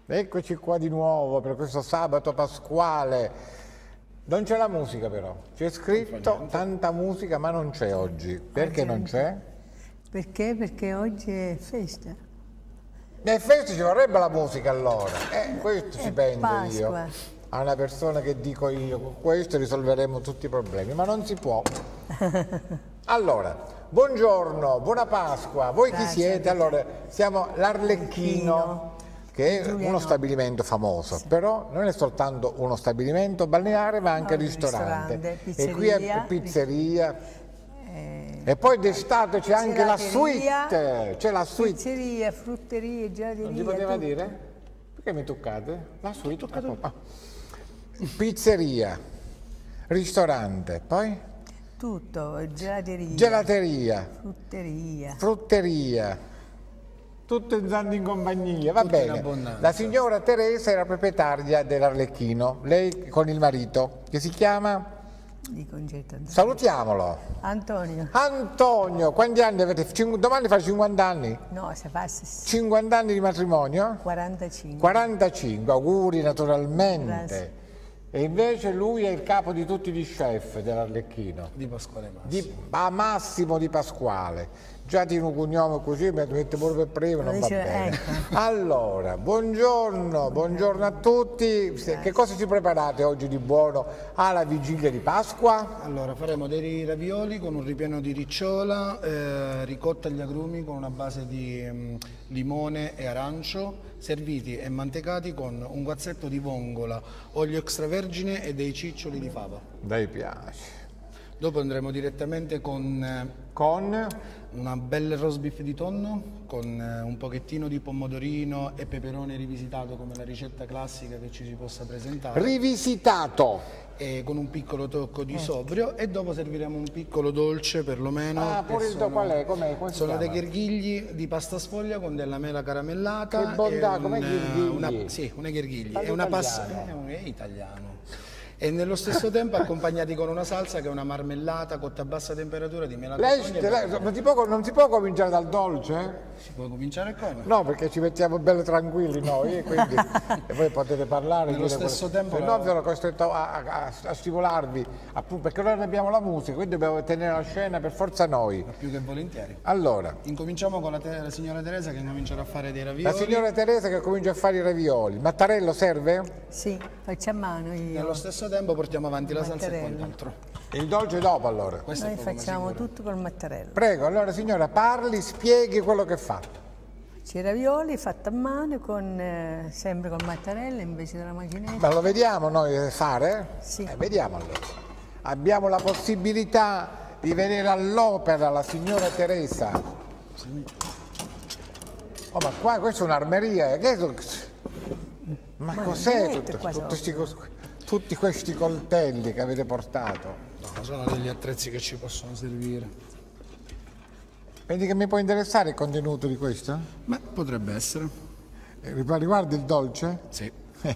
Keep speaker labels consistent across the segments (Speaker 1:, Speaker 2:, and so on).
Speaker 1: Eccoci qua di nuovo per questo sabato pasquale. Non c'è la musica però, c'è scritto tanta musica ma non c'è oggi. Perché non c'è?
Speaker 2: Perché? Perché oggi è festa.
Speaker 1: Nel festa ci vorrebbe la musica allora. Questo ci penso io.
Speaker 2: Pasqua.
Speaker 1: A una persona che dico io, con questo risolveremo tutti i problemi, ma non si può. Allora, buongiorno, buona Pasqua. Voi chi siete? Allora, siamo l'Arlecchino, che è uno stabilimento famoso, però non è soltanto uno stabilimento balneare ma anche ristorante. E qui è pizzeria. E poi d'estate c'è anche la suite. C'è la suite.
Speaker 2: Pizzeria, frutteria, gelateria.
Speaker 1: Non si poteva
Speaker 2: tutto.
Speaker 1: dire? Perché mi toccate? La suite. Pizzeria, ristorante, poi?
Speaker 2: Tutto, gelateria.
Speaker 1: Gelateria.
Speaker 2: Frutteria.
Speaker 1: Frutteria. Tutto andando in compagnia, va
Speaker 3: Tutto in
Speaker 1: bene.
Speaker 3: abbondanza.
Speaker 1: La signora Teresa è la proprietaria dell'Arlecchino, lei con il marito, che si chiama?
Speaker 2: Di Concetto Antonio.
Speaker 1: Salutiamolo.
Speaker 2: Antonio.
Speaker 1: Antonio, quanti anni avete? Domani fa 50 anni?
Speaker 2: No, se passa
Speaker 1: 50 anni di matrimonio?
Speaker 2: 45.
Speaker 1: 45, auguri naturalmente.
Speaker 2: Grazie.
Speaker 1: E invece lui è il capo di tutti gli chef dell'Arlecchino.
Speaker 3: Di Pasquale Massimo.
Speaker 1: Massimo di Pasquale. Già di un cognome così mi mette pure per prima, non va bene. Allora, buongiorno a tutti. Che cosa ci preparate oggi di buono alla vigilia di Pasqua?
Speaker 3: Allora, faremo dei ravioli con un ripieno di ricciola, ricotta agli agrumi con una base di limone e arancio, serviti e mantecati con un guazzetto di vongola, olio extravergine e dei ciccioli di fava.
Speaker 1: Dai piace.
Speaker 3: Dopo andremo direttamente con una bella roast beef di tonno, con un pochettino di pomodorino e peperone rivisitato come la ricetta classica che ci si possa presentare.
Speaker 1: Rivisitato.
Speaker 3: E con un piccolo tocco di sobrio, e dopo serviremo un piccolo dolce perlomeno.
Speaker 1: Ah, pure il qual è? Come si
Speaker 3: sono
Speaker 1: chiama?
Speaker 3: dei gherghigli di pasta sfoglia con della mela caramellata.
Speaker 1: Che bontà, come gherghigli?
Speaker 3: Sì, una gherghigli.
Speaker 1: Parlo
Speaker 3: È una
Speaker 1: italiano.
Speaker 3: è italiano. E nello stesso tempo accompagnati con una salsa che è una marmellata cotta a bassa temperatura di mela
Speaker 1: Non si può cominciare dal dolce?
Speaker 3: Si può cominciare come?
Speaker 1: No, perché ci mettiamo belli tranquilli noi, quindi e voi potete parlare.
Speaker 3: Nello stesso tempo
Speaker 1: se no sono costretto a stimolarvi, appunto, perché noi non abbiamo la musica, quindi dobbiamo tenere la scena per forza noi.
Speaker 3: Più che volentieri.
Speaker 1: Allora,
Speaker 3: Incominciamo con la signora Teresa che comincerà a fare dei ravioli.
Speaker 1: la signora Teresa che comincia a fare i ravioli. Mattarello serve?
Speaker 2: Sì, faccio a mano io.
Speaker 3: Nello stesso tempo portiamo avanti la salsa e
Speaker 2: Mattarello.
Speaker 3: quant'altro.
Speaker 1: Il dolce dopo allora.
Speaker 3: Questo è
Speaker 2: Noi
Speaker 3: poco ma
Speaker 2: facciamo
Speaker 3: sicuro.
Speaker 2: tutto col mattarello.
Speaker 1: Prego, allora signora parli, spieghi quello che fa.
Speaker 2: C'è i ravioli fatti a mano con, sempre col mattarello invece della macchinetta.
Speaker 1: Ma lo vediamo noi fare?
Speaker 2: Sì.
Speaker 1: Vediamo allora. Abbiamo la possibilità di vedere all'opera la signora Teresa. Oh, ma qua questa è un'armeria. Ma cos'è tutti questi coltelli che avete portato?
Speaker 3: No, sono degli attrezzi che ci possono servire.
Speaker 1: Vedi che mi può interessare il contenuto di questo?
Speaker 3: Beh, potrebbe essere.
Speaker 1: Riguarda il dolce?
Speaker 3: Sì.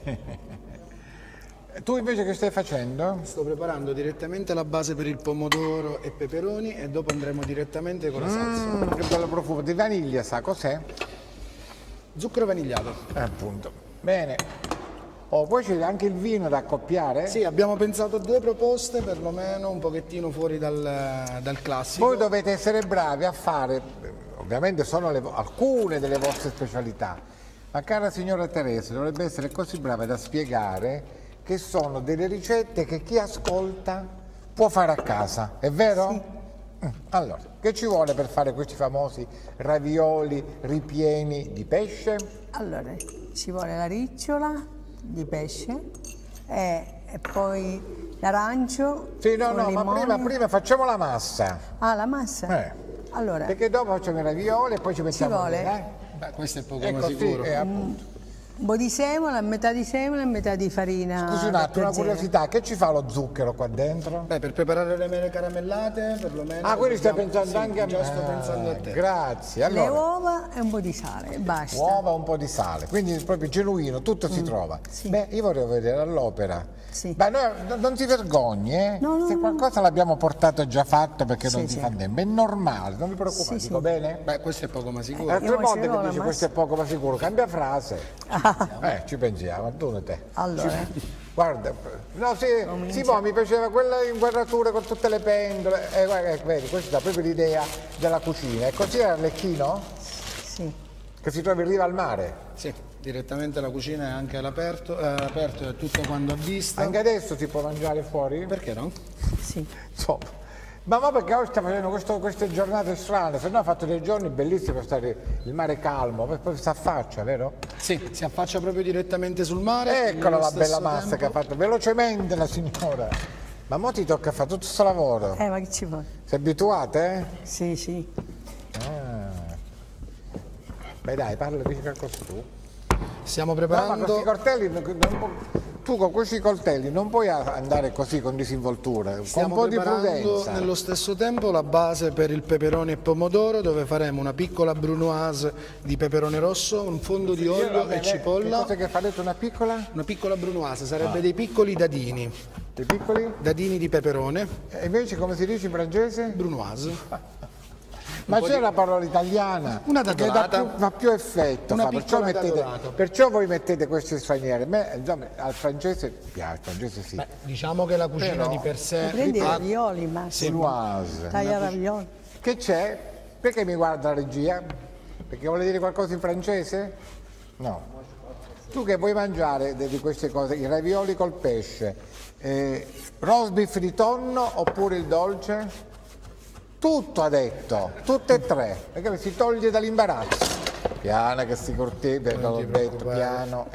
Speaker 1: Tu invece che stai facendo?
Speaker 3: Sto preparando direttamente la base per il pomodoro e peperoni e dopo andremo direttamente con la salsa.
Speaker 1: Che bello profumo di vaniglia, sa cos'è?
Speaker 3: Zucchero vanigliato.
Speaker 1: Appunto. Bene. Oh, poi c'è anche il vino da accoppiare?
Speaker 3: Sì, abbiamo pensato a due proposte, perlomeno un pochettino fuori dal classico.
Speaker 1: Voi dovete essere bravi a fare, ovviamente sono alcune delle vostre specialità, ma cara signora Teresa dovrebbe essere così brava da spiegare che sono delle ricette che chi ascolta può fare a casa, è vero?
Speaker 2: Sì.
Speaker 1: Allora, che ci vuole per fare questi famosi ravioli ripieni di pesce?
Speaker 2: Allora, ci vuole la ricciola di pesce e poi l'arancio.
Speaker 1: Sì, no,
Speaker 2: con
Speaker 1: no,
Speaker 2: limone.
Speaker 1: ma prima facciamo la massa.
Speaker 2: Ah, la massa? Allora,
Speaker 1: Perché dopo facciamo i ravioli e poi ci mettiamo
Speaker 2: vuole?
Speaker 1: bene,
Speaker 3: Beh, questo è poco
Speaker 1: eh?
Speaker 3: ma
Speaker 1: Così,
Speaker 3: sicuro.
Speaker 1: appunto.
Speaker 2: un po' di semola, metà di semola e metà di farina.
Speaker 1: Scusi un attimo, una
Speaker 2: pepe zero.
Speaker 1: curiosità, che ci fa lo zucchero qua dentro?
Speaker 3: Beh, per preparare le mele caramellate, perlomeno...
Speaker 1: Ah, quindi stai pensando
Speaker 3: sì,
Speaker 1: anche a me?
Speaker 3: già sto pensando a te.
Speaker 1: Grazie.
Speaker 2: Le
Speaker 1: Allora,
Speaker 2: uova e un po' di sale, basta.
Speaker 1: uova e un po' di sale, quindi proprio genuino, tutto si trova.
Speaker 2: sì.
Speaker 1: Beh, io vorrei vedere all'opera.
Speaker 2: Sì.
Speaker 1: Beh, non si vergogni, eh?
Speaker 2: No, no,
Speaker 1: Se
Speaker 2: no.
Speaker 1: qualcosa l'abbiamo portato già fatto perché non
Speaker 2: Sì,
Speaker 1: si
Speaker 2: sì.
Speaker 1: fa niente, è normale, non vi preoccupate,
Speaker 2: Sì,
Speaker 1: dico
Speaker 2: sì.
Speaker 1: bene?
Speaker 3: Beh, questo è poco ma sicuro.
Speaker 1: Altre
Speaker 2: Io
Speaker 1: volte
Speaker 2: facevo
Speaker 1: che
Speaker 2: la
Speaker 1: dici
Speaker 2: massa.
Speaker 1: questo è poco ma sicuro, cambia frase. Ci pensiamo, tu e te.
Speaker 2: Allora,
Speaker 1: Guarda, no, sì, mo mi piaceva quella inquadratura con tutte le pendole. Guarda, vedi, questa è proprio l'idea della cucina. E così è Arlecchino?
Speaker 2: sì.
Speaker 1: Che si trova in riva al mare.
Speaker 3: Sì, direttamente la cucina è anche all'aperto, è tutto quando a vista.
Speaker 1: Anche adesso si può mangiare fuori?
Speaker 3: Perché no?
Speaker 2: Sì.
Speaker 1: Insomma. Ma perché oggi stiamo facendo queste giornate strane, se no ha fatto dei giorni bellissimi per stare il mare calmo, poi si affaccia, vero?
Speaker 3: Sì, si affaccia proprio direttamente sul mare.
Speaker 1: Eccola la bella
Speaker 3: stesso
Speaker 1: massa
Speaker 3: tempo.
Speaker 1: che ha fatto, velocemente la signora. Ma mo ti tocca fare tutto questo lavoro.
Speaker 2: Ma che ci vuole?
Speaker 1: Sei abituate?
Speaker 2: Sì, sì.
Speaker 1: Beh dai, parla di qualcosa tu.
Speaker 3: Stiamo
Speaker 1: No, ma
Speaker 3: preparando.
Speaker 1: questi coltelli, tu con questi coltelli non puoi andare così con disinvoltura, con un
Speaker 3: Stiamo
Speaker 1: po' di
Speaker 3: preparando
Speaker 1: prudenza.
Speaker 3: nello stesso tempo la base per il peperone e pomodoro, dove faremo una piccola brunoise di peperone rosso, un fondo di olio e cipolla.
Speaker 1: Che cosa che farete una piccola?
Speaker 3: Una piccola brunoise, sarebbe dei piccoli dadini,
Speaker 1: Dei piccoli?
Speaker 3: dadini di peperone,
Speaker 1: E invece come si dice in francese?
Speaker 3: brunoise.
Speaker 1: Ma c'è la parola italiana
Speaker 3: Una
Speaker 1: che
Speaker 3: dadolata.
Speaker 1: fa più effetto,
Speaker 3: Una
Speaker 1: perciò,
Speaker 3: piccola dadolata.
Speaker 1: perciò voi mettete questi stranieri. A me insomma, al francese piace, al francese sì.
Speaker 3: Beh, diciamo che la cucina
Speaker 1: Però-
Speaker 3: di per sé.
Speaker 2: Prendi i
Speaker 3: ha-
Speaker 2: ravioli, Massimo.
Speaker 1: Chinoise.
Speaker 2: Taglia ravioli.
Speaker 1: Che c'è? Perché mi guarda la regia? Perché vuole dire qualcosa in francese? No. Tu che vuoi mangiare di queste cose, i ravioli col pesce, roast beef di tonno oppure il dolce? Tutto ha detto, tutte e tre, perché si toglie dall'imbarazzo. Piano che si corteggia, l'ho detto,
Speaker 3: preoccupare.
Speaker 1: piano.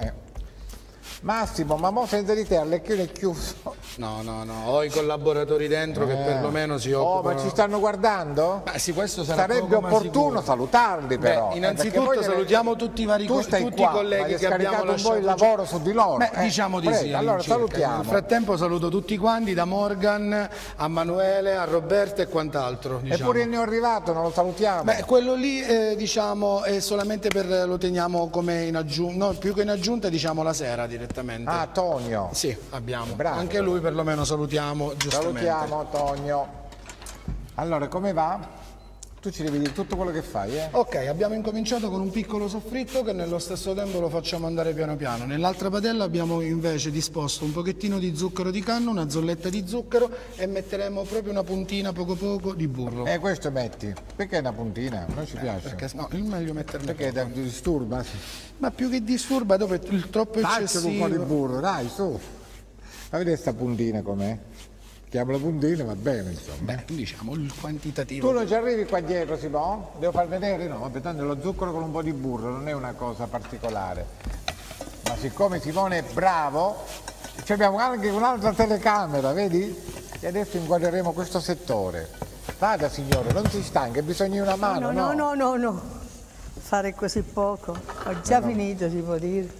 Speaker 1: Massimo, ma mo senza di te Arlecchino è chiuso.
Speaker 3: No, ho i collaboratori dentro che perlomeno si
Speaker 1: Oh,
Speaker 3: occupano.
Speaker 1: ma ci stanno guardando?
Speaker 3: Beh, sì, questo sarà
Speaker 1: Sarebbe
Speaker 3: poco ma
Speaker 1: opportuno
Speaker 3: sicuro.
Speaker 1: salutarli però.
Speaker 3: Beh,
Speaker 1: perché
Speaker 3: innanzitutto
Speaker 1: voi
Speaker 3: salutiamo tutti i vari
Speaker 1: tu stai
Speaker 3: tutti
Speaker 1: qua,
Speaker 3: i colleghi
Speaker 1: ma hai
Speaker 3: che abbiamo
Speaker 1: scaricato un po'
Speaker 3: lasciato.
Speaker 1: il lavoro su di loro.
Speaker 3: Beh, diciamo di
Speaker 1: Prego,
Speaker 3: sì.
Speaker 1: allora
Speaker 3: all'incirca.
Speaker 1: salutiamo.
Speaker 3: Nel frattempo saluto tutti quanti, da Morgan a Manuele, a Roberto e quant'altro. Diciamo.
Speaker 1: Eppure il neoarrivato, non lo salutiamo.
Speaker 3: Beh, quello lì diciamo è solamente lo teniamo come in aggiunta, no, più che in aggiunta diciamo la sera direttamente.
Speaker 1: Ah, Tonio.
Speaker 3: Sì, abbiamo.
Speaker 1: Bravo.
Speaker 3: Anche lui perlomeno salutiamo giustamente.
Speaker 1: Salutiamo Tonio. Allora, come va? Tu ci devi dire tutto quello che fai, eh?
Speaker 3: Ok, abbiamo incominciato con un piccolo soffritto che nello stesso tempo lo facciamo andare piano piano. Nell'altra padella abbiamo invece disposto un pochettino di zucchero di canna, una zolletta di zucchero e metteremo proprio una puntina poco poco di burro.
Speaker 1: Questo metti. Perché è una puntina? Non ci piace.
Speaker 3: Perché no, è meglio metterne
Speaker 1: Perché
Speaker 3: poco.
Speaker 1: ti disturba?
Speaker 3: Ma più che disturba, dopo è il troppo
Speaker 1: Dacci un
Speaker 3: eccessivo.
Speaker 1: po' di burro, dai, su. Ma vedete sta puntina com'è? Chiamala puntina, va bene, insomma.
Speaker 3: Beh, diciamo il quantitativo.
Speaker 1: Tu non ci arrivi qua dietro, Simone? Devo far vedere? No, vabbè, tanto lo zucchero con un po' di burro non è una cosa particolare. Ma siccome Simone è bravo, ci abbiamo anche un'altra telecamera, vedi? E adesso inquadreremo questo settore. Vada signore, non si stanca, bisogna una mano,
Speaker 2: No. Fare così poco. Ho già finito, si può dire.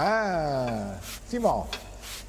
Speaker 1: Ah, Simone,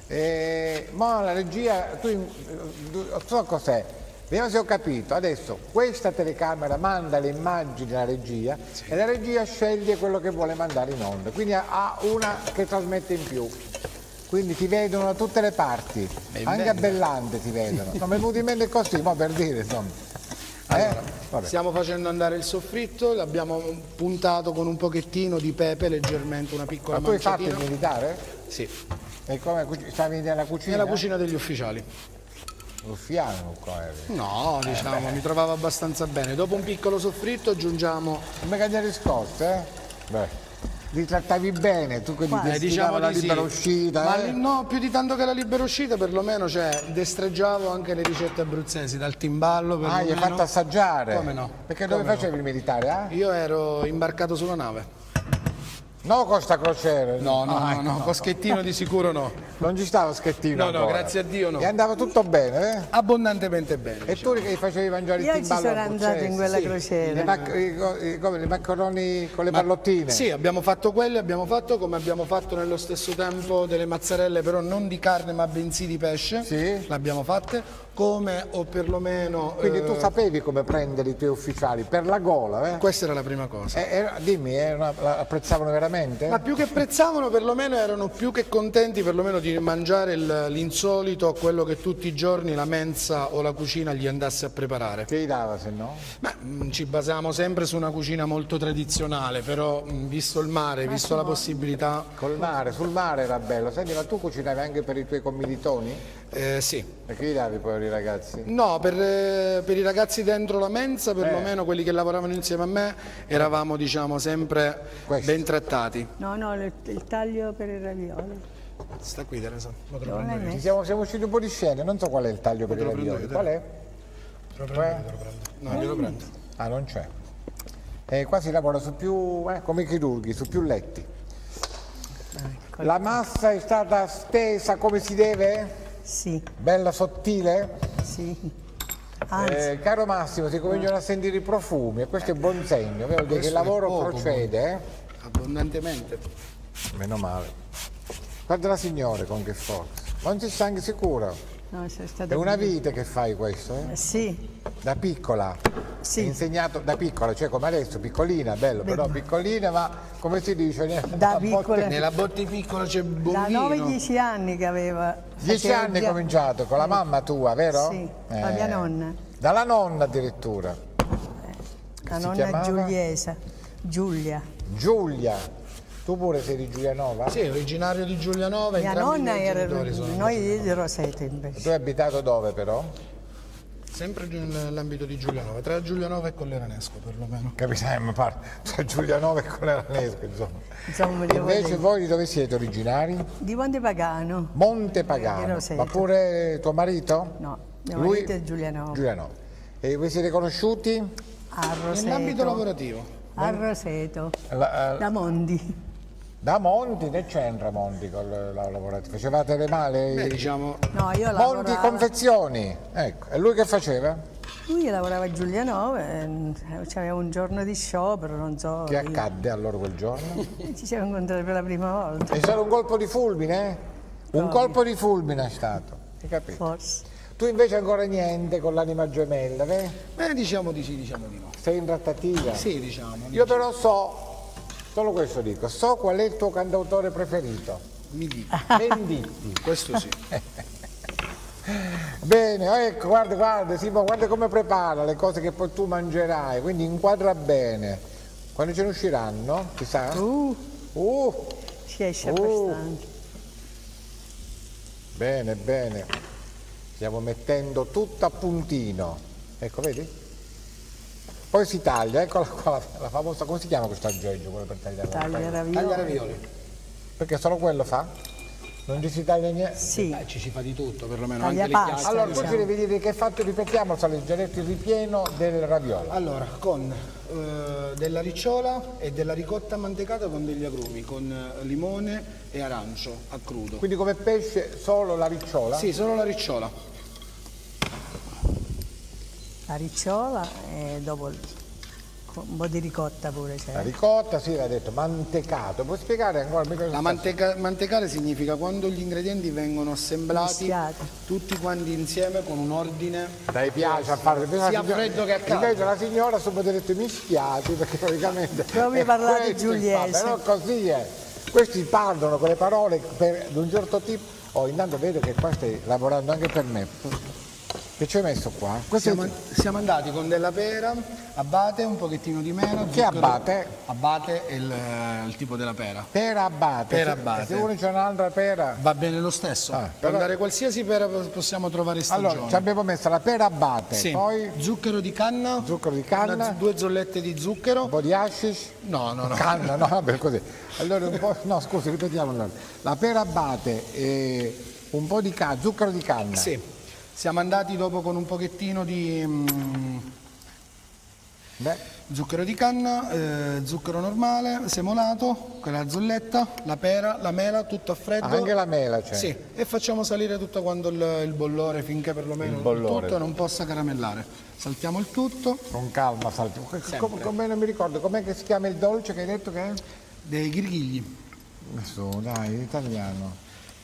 Speaker 1: mo la regia, tu so cos'è? Vediamo se ho capito. Adesso questa telecamera manda le immagini alla regia e la regia sceglie quello che vuole mandare in onda. Quindi ha una che trasmette in più. Quindi ti vedono da tutte le parti, anche a Bellante ti vedono. Non mi è venuto in mente così, ma per dire insomma. Vabbè.
Speaker 3: Stiamo facendo andare il soffritto, l'abbiamo puntato con un pochettino di pepe, leggermente, una piccola
Speaker 1: Ma tu hai fatto il
Speaker 3: manciatina.
Speaker 1: militare?
Speaker 3: Sì,
Speaker 1: E come stavi nella cucina?
Speaker 3: nella cucina degli ufficiali.
Speaker 1: Ruffiano qua eri.
Speaker 3: No, diciamo, mi trovavo abbastanza bene. Dopo un piccolo soffritto aggiungiamo,
Speaker 1: Come che gli hai risposto, eh? Beh. Li trattavi bene, tu che gli destinava
Speaker 3: diciamo
Speaker 1: la
Speaker 3: di sì.
Speaker 1: libera uscita,
Speaker 3: Ma
Speaker 1: eh?
Speaker 3: no, più di tanto che la libera uscita, perlomeno, cioè, destreggiavo anche le ricette abruzzesi, dal timballo,
Speaker 1: Ah,
Speaker 3: perlomeno.
Speaker 1: gli hai fatto assaggiare?
Speaker 3: Come no?
Speaker 1: Perché dove
Speaker 3: Come no?
Speaker 1: facevi il militare, eh?
Speaker 3: Io ero imbarcato sulla nave.
Speaker 1: No, Costa Crociere.
Speaker 3: No, Coschettino di sicuro no.
Speaker 1: Non ci stava schettino
Speaker 3: No,
Speaker 1: ancora.
Speaker 3: grazie a Dio no.
Speaker 1: E andava tutto bene, eh?
Speaker 3: Abbondantemente bene.
Speaker 1: E tu che facevi mangiare il
Speaker 2: Io ci
Speaker 1: timballo
Speaker 2: sono andata
Speaker 1: abruzzese?
Speaker 2: in quella
Speaker 1: Sì.
Speaker 2: crociera.
Speaker 1: Come, i maccheroni con le pallottine?
Speaker 3: Sì, abbiamo fatto quelli, abbiamo fatto come abbiamo fatto nello stesso tempo delle mazzarelle, però non di carne ma bensì di pesce.
Speaker 1: Sì.
Speaker 3: L'abbiamo fatte come o perlomeno...
Speaker 1: Quindi tu sapevi come prendere i tuoi ufficiali per la gola,
Speaker 3: Questa era la prima cosa.
Speaker 1: Dimmi, apprezzavano veramente?
Speaker 3: Ma più che apprezzavano, perlomeno erano più che contenti perlomeno di mangiare l'insolito, quello che tutti i giorni la mensa o la cucina gli andasse a preparare.
Speaker 1: Che gli dava se no?
Speaker 3: Beh, ci basavamo sempre su una cucina molto tradizionale, però visto il mare, visto la possibilità...
Speaker 1: Sul mare era bello. Senti, ma tu cucinavi anche per i tuoi commilitoni?
Speaker 3: Sì.
Speaker 1: E che gli davi poi ai ragazzi?
Speaker 3: No, per i ragazzi dentro la mensa, perlomeno quelli che lavoravano insieme a me, eravamo diciamo sempre ben trattati.
Speaker 2: No, il taglio per i ravioli.
Speaker 3: Sta qui Teresa, lo te lo
Speaker 2: Non
Speaker 3: prendo
Speaker 2: l'hai
Speaker 3: io.
Speaker 2: messo?
Speaker 1: Siamo usciti un po' di scene, non so qual è il taglio per i
Speaker 3: Te lo prendo
Speaker 1: ravioli.
Speaker 3: io,
Speaker 1: Qual è?
Speaker 3: Te lo prendo io, te lo prendo. No, glielo prendo.
Speaker 1: Ah, non c'è. Qua si lavora su più, come i chirurghi, su più letti. La massa è stata stesa come si deve?
Speaker 2: Sì,
Speaker 1: Bella sottile?
Speaker 2: sì. Anzi,
Speaker 1: Caro Massimo, si cominciano a sentire i profumi e questo è buon segno, vuol dire che il lavoro procede.
Speaker 3: Abbondantemente.
Speaker 1: Meno male. Guarda la signora con che forza. Non si sta anche sicuro.
Speaker 2: no,
Speaker 1: È
Speaker 2: sei stato...
Speaker 1: una vita che fai questo, eh?
Speaker 2: Sì,
Speaker 1: Da piccola.
Speaker 2: Sì.
Speaker 1: Hai insegnato da piccola, cioè come adesso, piccolina, bello, però piccolina, ma come si dice?
Speaker 2: Da piccola.
Speaker 3: Nella botte piccola c'è buon
Speaker 2: da
Speaker 3: vino.
Speaker 2: 9-10 anni che aveva...
Speaker 1: 10
Speaker 2: faceva
Speaker 1: anni hai
Speaker 2: già-
Speaker 1: cominciato, con la mamma tua, vero?
Speaker 2: Sì, la mia nonna.
Speaker 1: Dalla nonna addirittura.
Speaker 2: La
Speaker 1: si
Speaker 2: nonna
Speaker 1: chiamava?
Speaker 2: Giuliesa, Giulia.
Speaker 1: Giulia. Tu pure sei di Giulianova?
Speaker 3: Sì, originario di Giulianova.
Speaker 2: Mia
Speaker 3: entrambi i
Speaker 2: nonna
Speaker 3: miei
Speaker 2: era...
Speaker 3: genitori sono
Speaker 2: Noi di Roseto
Speaker 1: Tu
Speaker 2: invece.
Speaker 1: hai abitato dove però?
Speaker 3: sempre nell'ambito di Giulianova, tra Giulianova e Colleranesco perlomeno.
Speaker 1: Capitai, ma parla tra Giulianova e Colleranesco, insomma.
Speaker 2: Insomma,
Speaker 1: Invece voi di dove siete originari?
Speaker 2: Di Montepagano.
Speaker 1: Monte
Speaker 2: Di
Speaker 1: Pagano.
Speaker 2: Roseto.
Speaker 1: Ma pure tuo marito?
Speaker 2: No, mio
Speaker 1: Lui?
Speaker 2: marito è Giulianova.
Speaker 1: Giulianova. E voi siete conosciuti?
Speaker 2: A Roseto.
Speaker 3: Nell'ambito lavorativo.
Speaker 2: A Roseto.
Speaker 1: La-
Speaker 2: Da Mondi.
Speaker 1: Da Monti, che c'entra Monti con la lavorativa? Facevate le male?
Speaker 3: Beh, diciamo,
Speaker 2: No, io
Speaker 1: Monti
Speaker 2: lavoravo...
Speaker 1: Confezioni, ecco. E lui che faceva?
Speaker 2: Lui lavorava a Giulianova, c'aveva un giorno di sciopero, non so.
Speaker 1: Che accadde allora quel giorno?
Speaker 2: Ci siamo incontrati per la prima volta,
Speaker 1: È stato un colpo di fulmine? Un colpo di fulmine è stato, hai capito?
Speaker 2: forse.
Speaker 1: Tu invece ancora niente con l'anima gemella,
Speaker 3: diciamo di sì, diciamo di no.
Speaker 1: sei in trattativa?
Speaker 3: Sì, diciamo.
Speaker 1: Io però solo questo dico, so qual è il tuo cantautore preferito.
Speaker 3: Mi dico,
Speaker 1: Venditti.
Speaker 3: questo sì.
Speaker 1: Bene, ecco, guarda Simo, guarda come prepara le cose che poi tu mangerai, quindi inquadra bene. Quando ce ne usciranno, chissà?
Speaker 2: Ci esce abbastanza.
Speaker 1: Bene, bene. Stiamo mettendo tutto a puntino. Ecco, vedi? Poi si taglia, eccola qua, la famosa, come si chiama questo aggeggio? Quello per tagliare?
Speaker 2: Taglia ravioli.
Speaker 3: Taglia ravioli.
Speaker 1: Perché solo quello fa? Non ci si taglia niente?
Speaker 2: Sì,
Speaker 3: Ci si fa di tutto, perlomeno
Speaker 2: Taglia
Speaker 3: anche
Speaker 2: pasta.
Speaker 3: le chiatte.
Speaker 1: Allora, tu
Speaker 2: diciamo.
Speaker 1: ci devi dire che fatto, ripetiamo, già detto il ripieno del raviolo.
Speaker 3: Allora, con della ricciola e della ricotta mantecata con degli agrumi, con limone e arancio a crudo.
Speaker 1: Quindi come pesce solo la ricciola?
Speaker 3: Sì, solo la ricciola.
Speaker 2: la ricciola e dopo un po' di ricotta pure c'è.
Speaker 1: La ricotta, sì, l'ha detto, mantecato. Puoi spiegare ancora?
Speaker 3: La mantecare significa quando gli ingredienti vengono assemblati
Speaker 2: Mischiati.
Speaker 3: tutti quanti insieme con un ordine.
Speaker 1: Dai, piace a fare
Speaker 3: Sia freddo che a caldo.
Speaker 1: Invece la signora subito ha detto mischiati perché praticamente
Speaker 2: Proprio
Speaker 1: è
Speaker 2: parlare
Speaker 1: questo il
Speaker 2: giuliese.
Speaker 1: fatto, però così è. Questi parlano con le parole di un certo tipo. Oh, intanto vedo che qua stai lavorando anche per me. Che ci hai messo qua? Questo
Speaker 3: Siamo andati con della pera, abate, un pochettino di meno.
Speaker 1: Che abate?
Speaker 3: Abate è il tipo della pera.
Speaker 1: Pera abate.
Speaker 3: Pera
Speaker 1: Se-
Speaker 3: abate.
Speaker 1: Se uno c'è un'altra pera.
Speaker 3: Va bene lo stesso.
Speaker 1: Ah,
Speaker 3: Per andare qualsiasi pera possiamo trovare stagione.
Speaker 1: Allora, ci abbiamo messo la pera abate,
Speaker 3: Sì.
Speaker 1: poi
Speaker 3: Zucchero di canna.
Speaker 1: zucchero di canna,
Speaker 3: Due zollette di zucchero.
Speaker 1: un po' di hashish.
Speaker 3: No.
Speaker 1: Canna, no, vabbè, così. Allora un po', no, scusi, ripetiamo allora. La pera abate e un po' di zucchero di canna.
Speaker 3: Sì. Siamo andati dopo con un pochettino di
Speaker 1: Beh,
Speaker 3: zucchero di canna, zucchero normale, semolato, quella zolletta, la pera, la mela, tutto a freddo.
Speaker 1: anche la mela c'è.
Speaker 3: Sì, e facciamo salire tutto quanto il bollore finché perlomeno il
Speaker 1: bollore.
Speaker 3: tutto non possa caramellare. Saltiamo il tutto,
Speaker 1: Con calma, salti. Come non mi ricordo, com'è che si chiama il dolce che hai detto che è?
Speaker 3: dei ghirghigli.
Speaker 1: Adesso, dai, in italiano.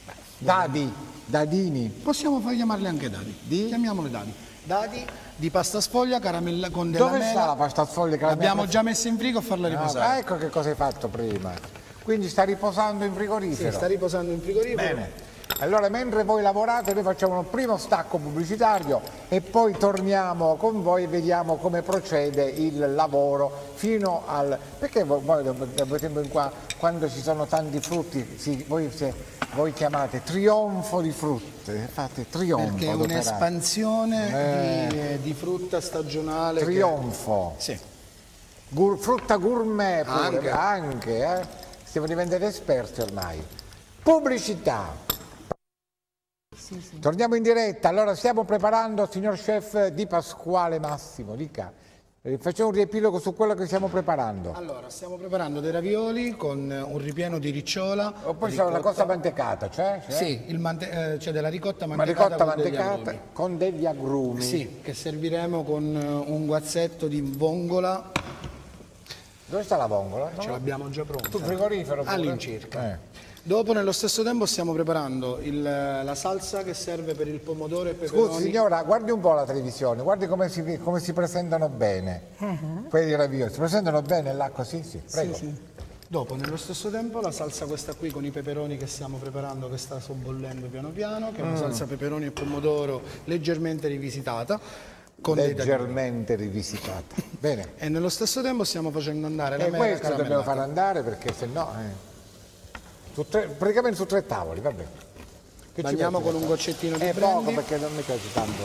Speaker 1: Dadi, dadini.
Speaker 3: Possiamo far chiamarle anche dadi. Chiamiamole dadi. Dadi di pasta sfoglia, caramella con della
Speaker 1: Dove
Speaker 3: mela.
Speaker 1: sta la pasta sfoglia?
Speaker 3: L'abbiamo già messa in frigo a farla riposare.
Speaker 1: Ecco che cosa hai fatto prima. Quindi sta riposando in frigorifero.
Speaker 3: Sì, sta riposando in frigorifero.
Speaker 1: Bene. Allora, mentre voi lavorate, noi facciamo un primo stacco pubblicitario e poi torniamo con voi e vediamo come procede il lavoro fino al... Perché voi da tempo in qua, quando ci sono tanti frutti, voi chiamate trionfo di frutte, fate trionfo.
Speaker 3: Perché è un'espansione di frutta stagionale.
Speaker 1: Trionfo.
Speaker 3: Sì.
Speaker 1: Frutta gourmet pure, anche. Stiamo diventando esperti ormai. Pubblicità.
Speaker 2: Sì, sì.
Speaker 1: Torniamo in diretta. Allora stiamo preparando, signor chef Di Pasquale Massimo, dica. Facciamo un riepilogo su quello che stiamo preparando.
Speaker 3: Allora, stiamo preparando dei ravioli con un ripieno di ricciola.
Speaker 1: O poi c'è una cosa mantecata, cioè?
Speaker 3: Sì, c'è della ricotta
Speaker 1: Una
Speaker 3: mantecata,
Speaker 1: ricotta mantecata con degli agrumi.
Speaker 3: Sì, che serviremo con un guazzetto di vongola.
Speaker 1: Dove sta la vongola?
Speaker 3: Ce l'abbiamo già pronta.
Speaker 1: Sul frigorifero?
Speaker 3: All'incirca. Dopo, nello stesso tempo, stiamo preparando la salsa che serve per il pomodoro e peperoni.
Speaker 1: Scusi signora, guardi un po' la televisione, guardi come si presentano bene. Quelli di ravioli, si presentano bene là così? Sì, prego.
Speaker 2: Sì.
Speaker 3: Dopo, nello stesso tempo, la salsa questa qui con i peperoni che stiamo preparando, che sta sobbollendo piano piano, che è una salsa peperoni e pomodoro leggermente rivisitata.
Speaker 1: Leggermente rivisitata. Bene.
Speaker 3: E nello stesso tempo stiamo facendo andare la mela
Speaker 1: questo
Speaker 3: caramellata.
Speaker 1: dobbiamo far andare perché sennò... praticamente su 3 tavoli, va bene.
Speaker 3: Bagniamo con un goccettino di
Speaker 1: poco
Speaker 3: brandy.
Speaker 1: perché non mi piace tanto.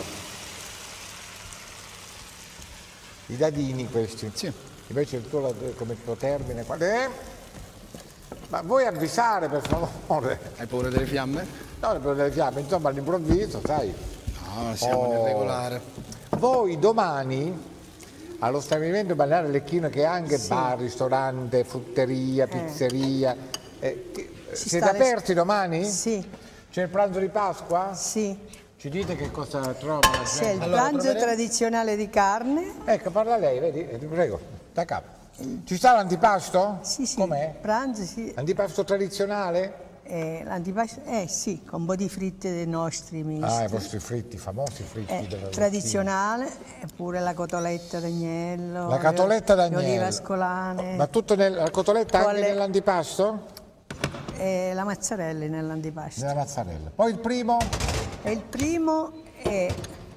Speaker 1: I dadini questi.
Speaker 3: Sì.
Speaker 1: Invece il tuo come tuo termine qual è? Ma vuoi avvisare per favore?
Speaker 3: Hai paura delle fiamme?
Speaker 1: No, per delle fiamme, insomma all'improvviso, sai.
Speaker 3: No, siamo nel regolare.
Speaker 1: Voi domani allo stabilimento balneare Lecchino, che è anche bar, ristorante, frutteria, pizzeria, siete aperti domani?
Speaker 2: Sì.
Speaker 1: C'è il pranzo di Pasqua?
Speaker 2: Sì.
Speaker 1: Ci dite che cosa trova la gente?
Speaker 2: C'è il pranzo tradizionale di carne.
Speaker 1: Ecco, parla lei, vedi? Prego, da capo. Ci sta l'antipasto?
Speaker 2: Sì, sì.
Speaker 1: Com'è?
Speaker 2: Pranzo, sì.
Speaker 1: Antipasto tradizionale?
Speaker 2: L'antipasto, sì, con un po' di fritte dei nostri misti.
Speaker 1: Ah, i vostri fritti, famosi fritti della
Speaker 2: tradizionale, e pure la cotoletta d'agnello.
Speaker 1: La cotoletta d'agnello.
Speaker 2: Le olive ascolane.
Speaker 1: Ma tutto la cotoletta anche nell'antipasto?
Speaker 2: La mozzarella nell'antipasto.
Speaker 1: Nella mozzarella. Poi il primo?
Speaker 2: E il primo è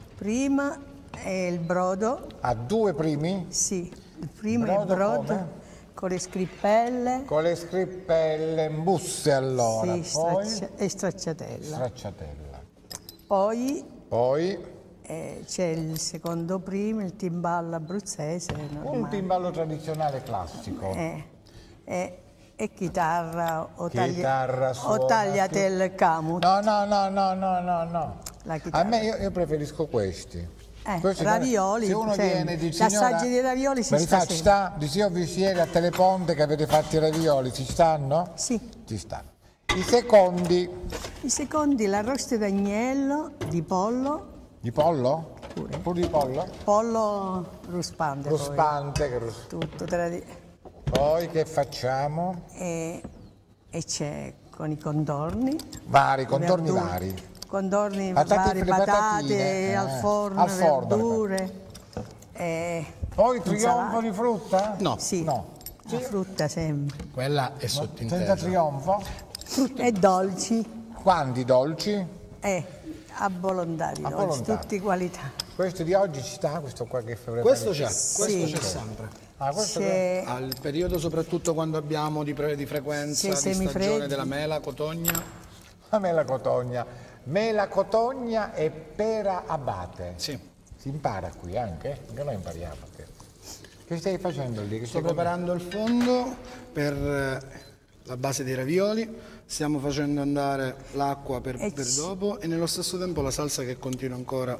Speaker 2: il brodo.
Speaker 1: Ha 2 primi?
Speaker 2: Sì, il primo è il
Speaker 1: Brodo
Speaker 2: brodo
Speaker 1: come?
Speaker 2: con le scrippelle.
Speaker 1: Con le scrippelle, busse allora.
Speaker 2: Sì,
Speaker 1: Poi
Speaker 2: e stracciatella.
Speaker 1: stracciatella.
Speaker 2: Poi
Speaker 1: Poi
Speaker 2: c'è il secondo primo, il timballo abruzzese.
Speaker 1: un timballo tradizionale classico.
Speaker 2: E chitarra o
Speaker 1: Chitarra,
Speaker 2: tagliatelle camut.
Speaker 1: No.
Speaker 2: La
Speaker 1: A
Speaker 2: chitarra.
Speaker 1: me io preferisco questi. Questi
Speaker 2: ravioli,
Speaker 1: se uno
Speaker 2: cioè,
Speaker 1: viene e dice
Speaker 2: l'assaggi dei ravioli si
Speaker 1: ma li
Speaker 2: sta
Speaker 1: faccio sta? Dice io vi siete a Teleponte che avete fatto i ravioli, ci stanno?
Speaker 2: Sì.
Speaker 1: Ci stanno. I secondi
Speaker 2: I secondi l'arrosto d'agnello, di pollo,
Speaker 1: di pollo?
Speaker 2: Pure.
Speaker 1: Pure di pollo?
Speaker 2: pollo ruspante.
Speaker 1: Ruspante.
Speaker 2: Tutto
Speaker 1: Poi che facciamo?
Speaker 2: e c'è con i contorni.
Speaker 1: Vari, contorni
Speaker 2: verdure,
Speaker 1: vari.
Speaker 2: Contorni
Speaker 1: Patate,
Speaker 2: vari, patate
Speaker 1: patatine,
Speaker 2: al forno, verdure.
Speaker 1: Poi trionfo
Speaker 2: insalata.
Speaker 1: di frutta?
Speaker 3: No.
Speaker 2: Sì,
Speaker 1: No.
Speaker 2: la frutta sempre.
Speaker 3: Quella è
Speaker 1: Senza
Speaker 3: sottintesa.
Speaker 1: trionfo?
Speaker 2: E dolci,
Speaker 1: Quanti dolci?
Speaker 2: abbolontati, dolci,
Speaker 1: Abbolontati.
Speaker 2: tutti qualità.
Speaker 1: Questo di oggi ci sta? Questo qua che febbraio?
Speaker 3: Questo c'è,
Speaker 2: Sì.
Speaker 3: questo c'è sempre.
Speaker 1: Questo
Speaker 2: C'è
Speaker 3: Al periodo soprattutto quando abbiamo di frequenza,
Speaker 2: Sì,
Speaker 3: di
Speaker 2: semifreddi.
Speaker 3: stagione della mela, cotogna.
Speaker 1: la mela cotogna. Mela cotogna e pera abate.
Speaker 3: Sì.
Speaker 1: Si impara qui anche? Che noi impariamo. Che stai facendo lì? Che
Speaker 3: Sto
Speaker 1: stai
Speaker 3: preparando il fondo per la base dei ravioli, stiamo facendo andare l'acqua per dopo e nello stesso tempo la salsa che continua ancora.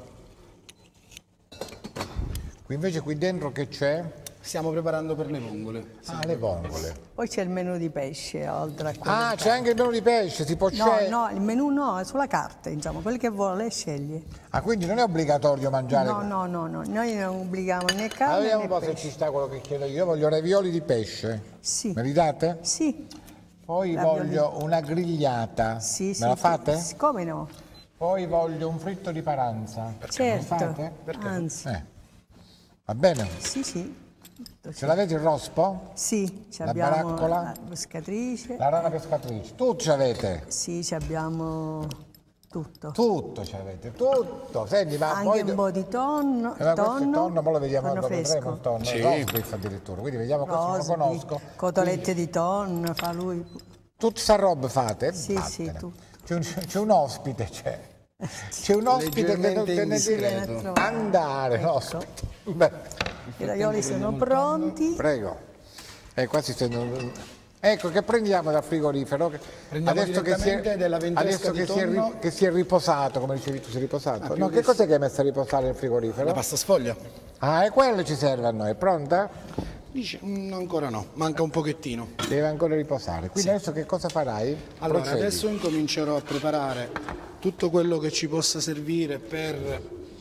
Speaker 1: Qui invece qui dentro che c'è?
Speaker 3: Stiamo preparando per le vongole.
Speaker 1: Le vongole.
Speaker 2: Poi c'è il menù di pesce, oltre a quello.
Speaker 1: C'è anche il menù di pesce, si può scegliere.
Speaker 2: No, il menù no, è sulla carta, insomma, quello che vuole lei sceglie.
Speaker 1: Quindi non è obbligatorio mangiare.
Speaker 2: No, noi non obblighiamo né carne
Speaker 1: Vediamo
Speaker 2: né
Speaker 1: un po' se
Speaker 2: pesce.
Speaker 1: ci sta quello che chiedo io. Voglio ravioli di pesce.
Speaker 2: Sì.
Speaker 1: Me li date?
Speaker 2: Sì,
Speaker 1: Poi voglio una grigliata.
Speaker 2: Sì,
Speaker 1: Me la fate?
Speaker 2: sì, come no?
Speaker 1: Poi voglio un fritto di paranza.
Speaker 2: Certo,
Speaker 1: Me lo fate?
Speaker 2: anzi.
Speaker 1: Va bene?
Speaker 2: Sì, sì.
Speaker 1: Ce l'avete il rospo?
Speaker 2: Sì,
Speaker 1: La
Speaker 2: abbiamo
Speaker 1: baraccola?
Speaker 2: la pescatrice.
Speaker 1: La rana pescatrice? Tutto ce l'avete?
Speaker 2: Sì, abbiamo tutto.
Speaker 1: Tutto ce l'avete, tutto. Senti, ma
Speaker 2: Anche
Speaker 1: poi...
Speaker 2: un po' di tonno.
Speaker 1: Ma questo è il tonno, poi lo vediamo
Speaker 2: tonno
Speaker 1: quando vedremo
Speaker 2: fresco.
Speaker 1: il tonno.
Speaker 3: Sì.
Speaker 1: Il roast beef addirittura. Quindi vediamo questo, non lo
Speaker 2: Rosbi,
Speaker 1: conosco.
Speaker 2: cotolette di tonno, fa lui.
Speaker 1: Tutta sta roba fate?
Speaker 2: Sì, sì,
Speaker 1: Vattene.
Speaker 2: tutto.
Speaker 1: C'è un ospite, c'è un ospite che non
Speaker 3: Leggermente
Speaker 1: te ne
Speaker 3: indiscreto.
Speaker 1: dire
Speaker 2: Ecco.
Speaker 1: andare, l'ospite. Beh,
Speaker 2: I ravioli sono pronti.
Speaker 1: prego. Qua si stendono... Ecco, che prendiamo dal frigorifero?
Speaker 3: Prendiamo direttamente della ventresca di tonno.
Speaker 1: Che si è riposato, come dicevi tu, si è riposato.
Speaker 3: più
Speaker 1: No, che cos'è che hai messo a riposare nel frigorifero?
Speaker 3: La pasta sfoglia?
Speaker 1: Ah, e quello ci serve a noi, è pronta?
Speaker 3: Dice, ancora no, manca un pochettino.
Speaker 1: Deve ancora riposare. Quindi adesso che cosa farai?
Speaker 3: Allora,
Speaker 1: Procedi.
Speaker 3: adesso incomincerò a preparare tutto quello che ci possa servire per...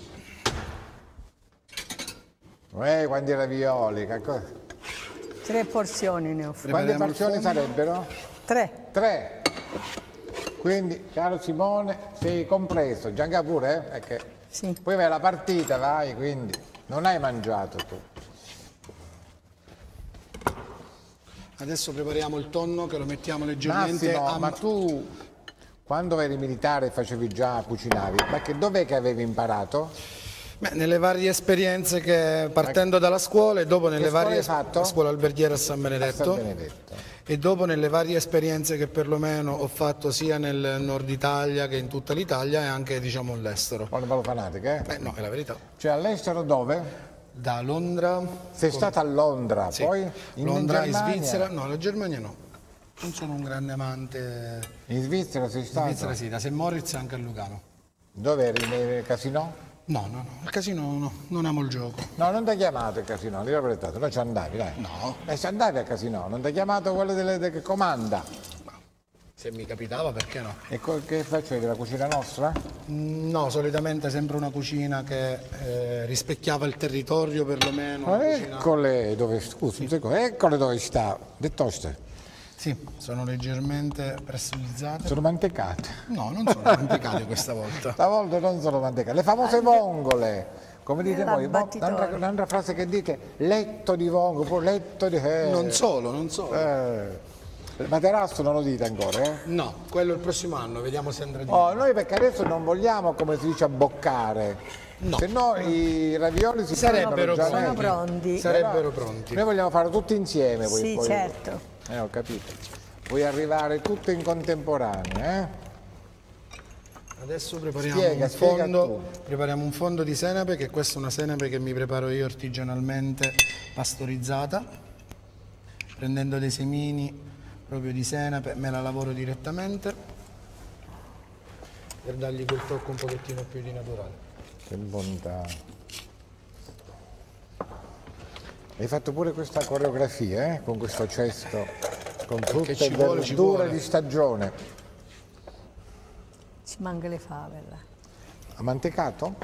Speaker 1: Quanti ravioli, che cosa?
Speaker 2: 3 porzioni ne ho fatte.
Speaker 1: Quante
Speaker 3: Prepariamo il
Speaker 1: porzioni
Speaker 3: fondo.
Speaker 1: sarebbero?
Speaker 2: 3.
Speaker 1: 3. Quindi, caro Simone, sei compreso. Gianca pure, eh? Perché
Speaker 2: Sì.
Speaker 1: poi vai alla partita, vai, quindi non hai mangiato tu.
Speaker 3: Adesso prepariamo il tonno che lo mettiamo leggermente
Speaker 1: Massimo,
Speaker 3: a...
Speaker 1: ma tu quando eri militare facevi già, cucinavi, ma che dov'è che avevi imparato?
Speaker 3: Beh, nelle varie esperienze che partendo dalla scuola e dopo nelle
Speaker 1: scuola
Speaker 3: varie
Speaker 1: hai fatto?
Speaker 3: scuola alberghiera a San Benedetto,
Speaker 1: San Benedetto.
Speaker 3: e dopo nelle varie esperienze che perlomeno ho fatto sia nel nord Italia che in tutta l'Italia e anche diciamo all'estero.
Speaker 1: Buone parole fanatiche, eh?
Speaker 3: Beh, no, è la verità.
Speaker 1: Cioè all'estero dove?
Speaker 3: Da Londra,
Speaker 1: Sei stata a Londra,
Speaker 3: sì,
Speaker 1: poi
Speaker 3: Londra, in
Speaker 1: Germania?
Speaker 3: Svizzera, no, la Germania no. Non sono un grande amante.
Speaker 1: In Svizzera sei
Speaker 3: In
Speaker 1: stato?
Speaker 3: Svizzera sì, da St. Moritz e anche a Lugano.
Speaker 1: Dove eri? Nel casino?
Speaker 3: No, no, no, il casino no, non amo il gioco.
Speaker 1: No, non ti ha chiamato il casino, l'ho prestato, no ci andavi, dai.
Speaker 3: No.
Speaker 1: Ci andavi al casino, non ti ha chiamato quello che comanda.
Speaker 3: Se mi capitava, perché no?
Speaker 1: E che facevi, la cucina nostra?
Speaker 3: No, solitamente sempre una cucina che rispecchiava il territorio perlomeno.
Speaker 1: Ma
Speaker 3: Una cucina...
Speaker 1: eccole dove, scusa, un secondo, eccole dove sta, le toste,
Speaker 3: Sì, sono leggermente pressurizzate.
Speaker 1: sono mantecate.
Speaker 3: No, non sono mantecate questa volta.
Speaker 1: Stavolta non sono mantecate, le famose vongole, come dite voi,
Speaker 2: L'abbattitore.
Speaker 1: un'altra frase che dite, letto di vongole, poi letto di...
Speaker 3: Non solo, non solo.
Speaker 1: Il materasso non lo dite ancora, eh?
Speaker 3: No, quello il prossimo anno, vediamo se andrà di
Speaker 1: Oh, noi perché adesso non vogliamo, come si dice, abboccare.
Speaker 3: No.
Speaker 1: Se no i ravioli si
Speaker 3: Sarebbero
Speaker 1: prendono già
Speaker 2: Sono
Speaker 1: meglio.
Speaker 2: pronti.
Speaker 3: Sarebbero pronti.
Speaker 1: Noi vogliamo fare tutti insieme.
Speaker 2: Sì,
Speaker 1: poi.
Speaker 2: certo.
Speaker 1: Ho capito. Vuoi arrivare tutto in contemporanea, eh?
Speaker 3: Adesso prepariamo
Speaker 1: Spiega
Speaker 3: prepariamo un fondo di senape, che questa è una senape che mi preparo io artigianalmente pastorizzata, prendendo dei semini proprio di senape, me la lavoro direttamente per dargli quel tocco un pochettino più di naturale.
Speaker 1: Che bontà. Hai fatto pure questa coreografia, con questo cesto, con frutta e
Speaker 3: ci vuole, ci
Speaker 1: verdure
Speaker 3: vuole.
Speaker 1: di stagione.
Speaker 2: Ci manca le favelle.
Speaker 1: Mantecato?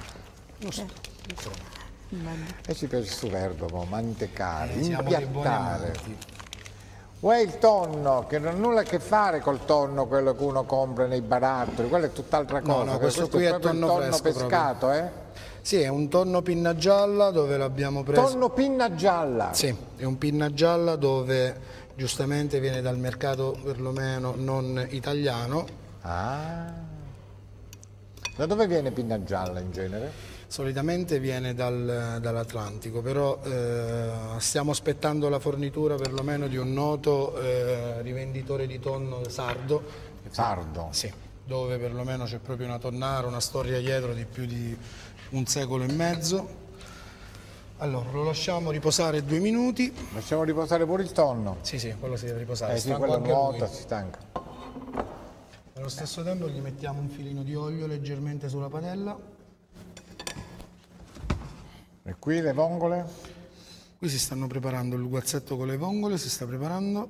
Speaker 2: Manca-
Speaker 1: E ci piace questo verbo, mantecare,
Speaker 3: Siamo dei buoni
Speaker 1: impiattare.
Speaker 3: amanti.
Speaker 1: Uè il tonno, che non ha nulla a che fare col tonno, quello che uno compra nei barattoli, quello è tutt'altra cosa.
Speaker 3: no, questo qui
Speaker 1: è
Speaker 3: è
Speaker 1: proprio il
Speaker 3: tonno
Speaker 1: tonno
Speaker 3: fresco
Speaker 1: pescato, eh?
Speaker 3: Sì, è un tonno pinna gialla dove l'abbiamo preso.
Speaker 1: Tonno pinna gialla.
Speaker 3: Sì, è un pinna gialla dove giustamente viene dal mercato perlomeno non italiano.
Speaker 1: Ah. Da dove viene pinna gialla in genere?
Speaker 3: Solitamente viene dall'Atlantico, però stiamo aspettando la fornitura perlomeno di un noto rivenditore di tonno sardo.
Speaker 1: Sardo.
Speaker 3: Sì, dove perlomeno c'è proprio una tonnara, una storia dietro di più di un secolo e mezzo. Allora, lo lasciamo riposare 2 minuti.
Speaker 1: Lasciamo riposare pure il tonno.
Speaker 3: Sì, sì, quello si deve riposare.
Speaker 1: Sì,
Speaker 3: stanco
Speaker 1: quello
Speaker 3: anche
Speaker 1: nuota,
Speaker 3: lui.
Speaker 1: si stanca.
Speaker 3: Allo stesso tempo gli mettiamo un filino di olio leggermente sulla padella.
Speaker 1: E qui le vongole?
Speaker 3: Qui si stanno preparando il guazzetto con le vongole, si sta preparando.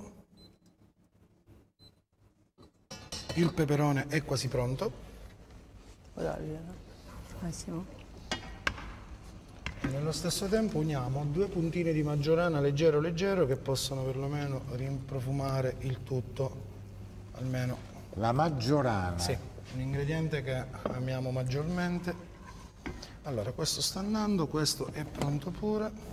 Speaker 3: Il peperone è quasi pronto.
Speaker 2: Massimo.
Speaker 3: Nello stesso tempo uniamo 2 puntine di maggiorana leggero leggero che possono perlomeno rinprofumare il tutto, almeno.
Speaker 1: La maggiorana?
Speaker 3: Sì, un ingrediente che amiamo maggiormente. Allora, questo sta andando, questo è pronto pure.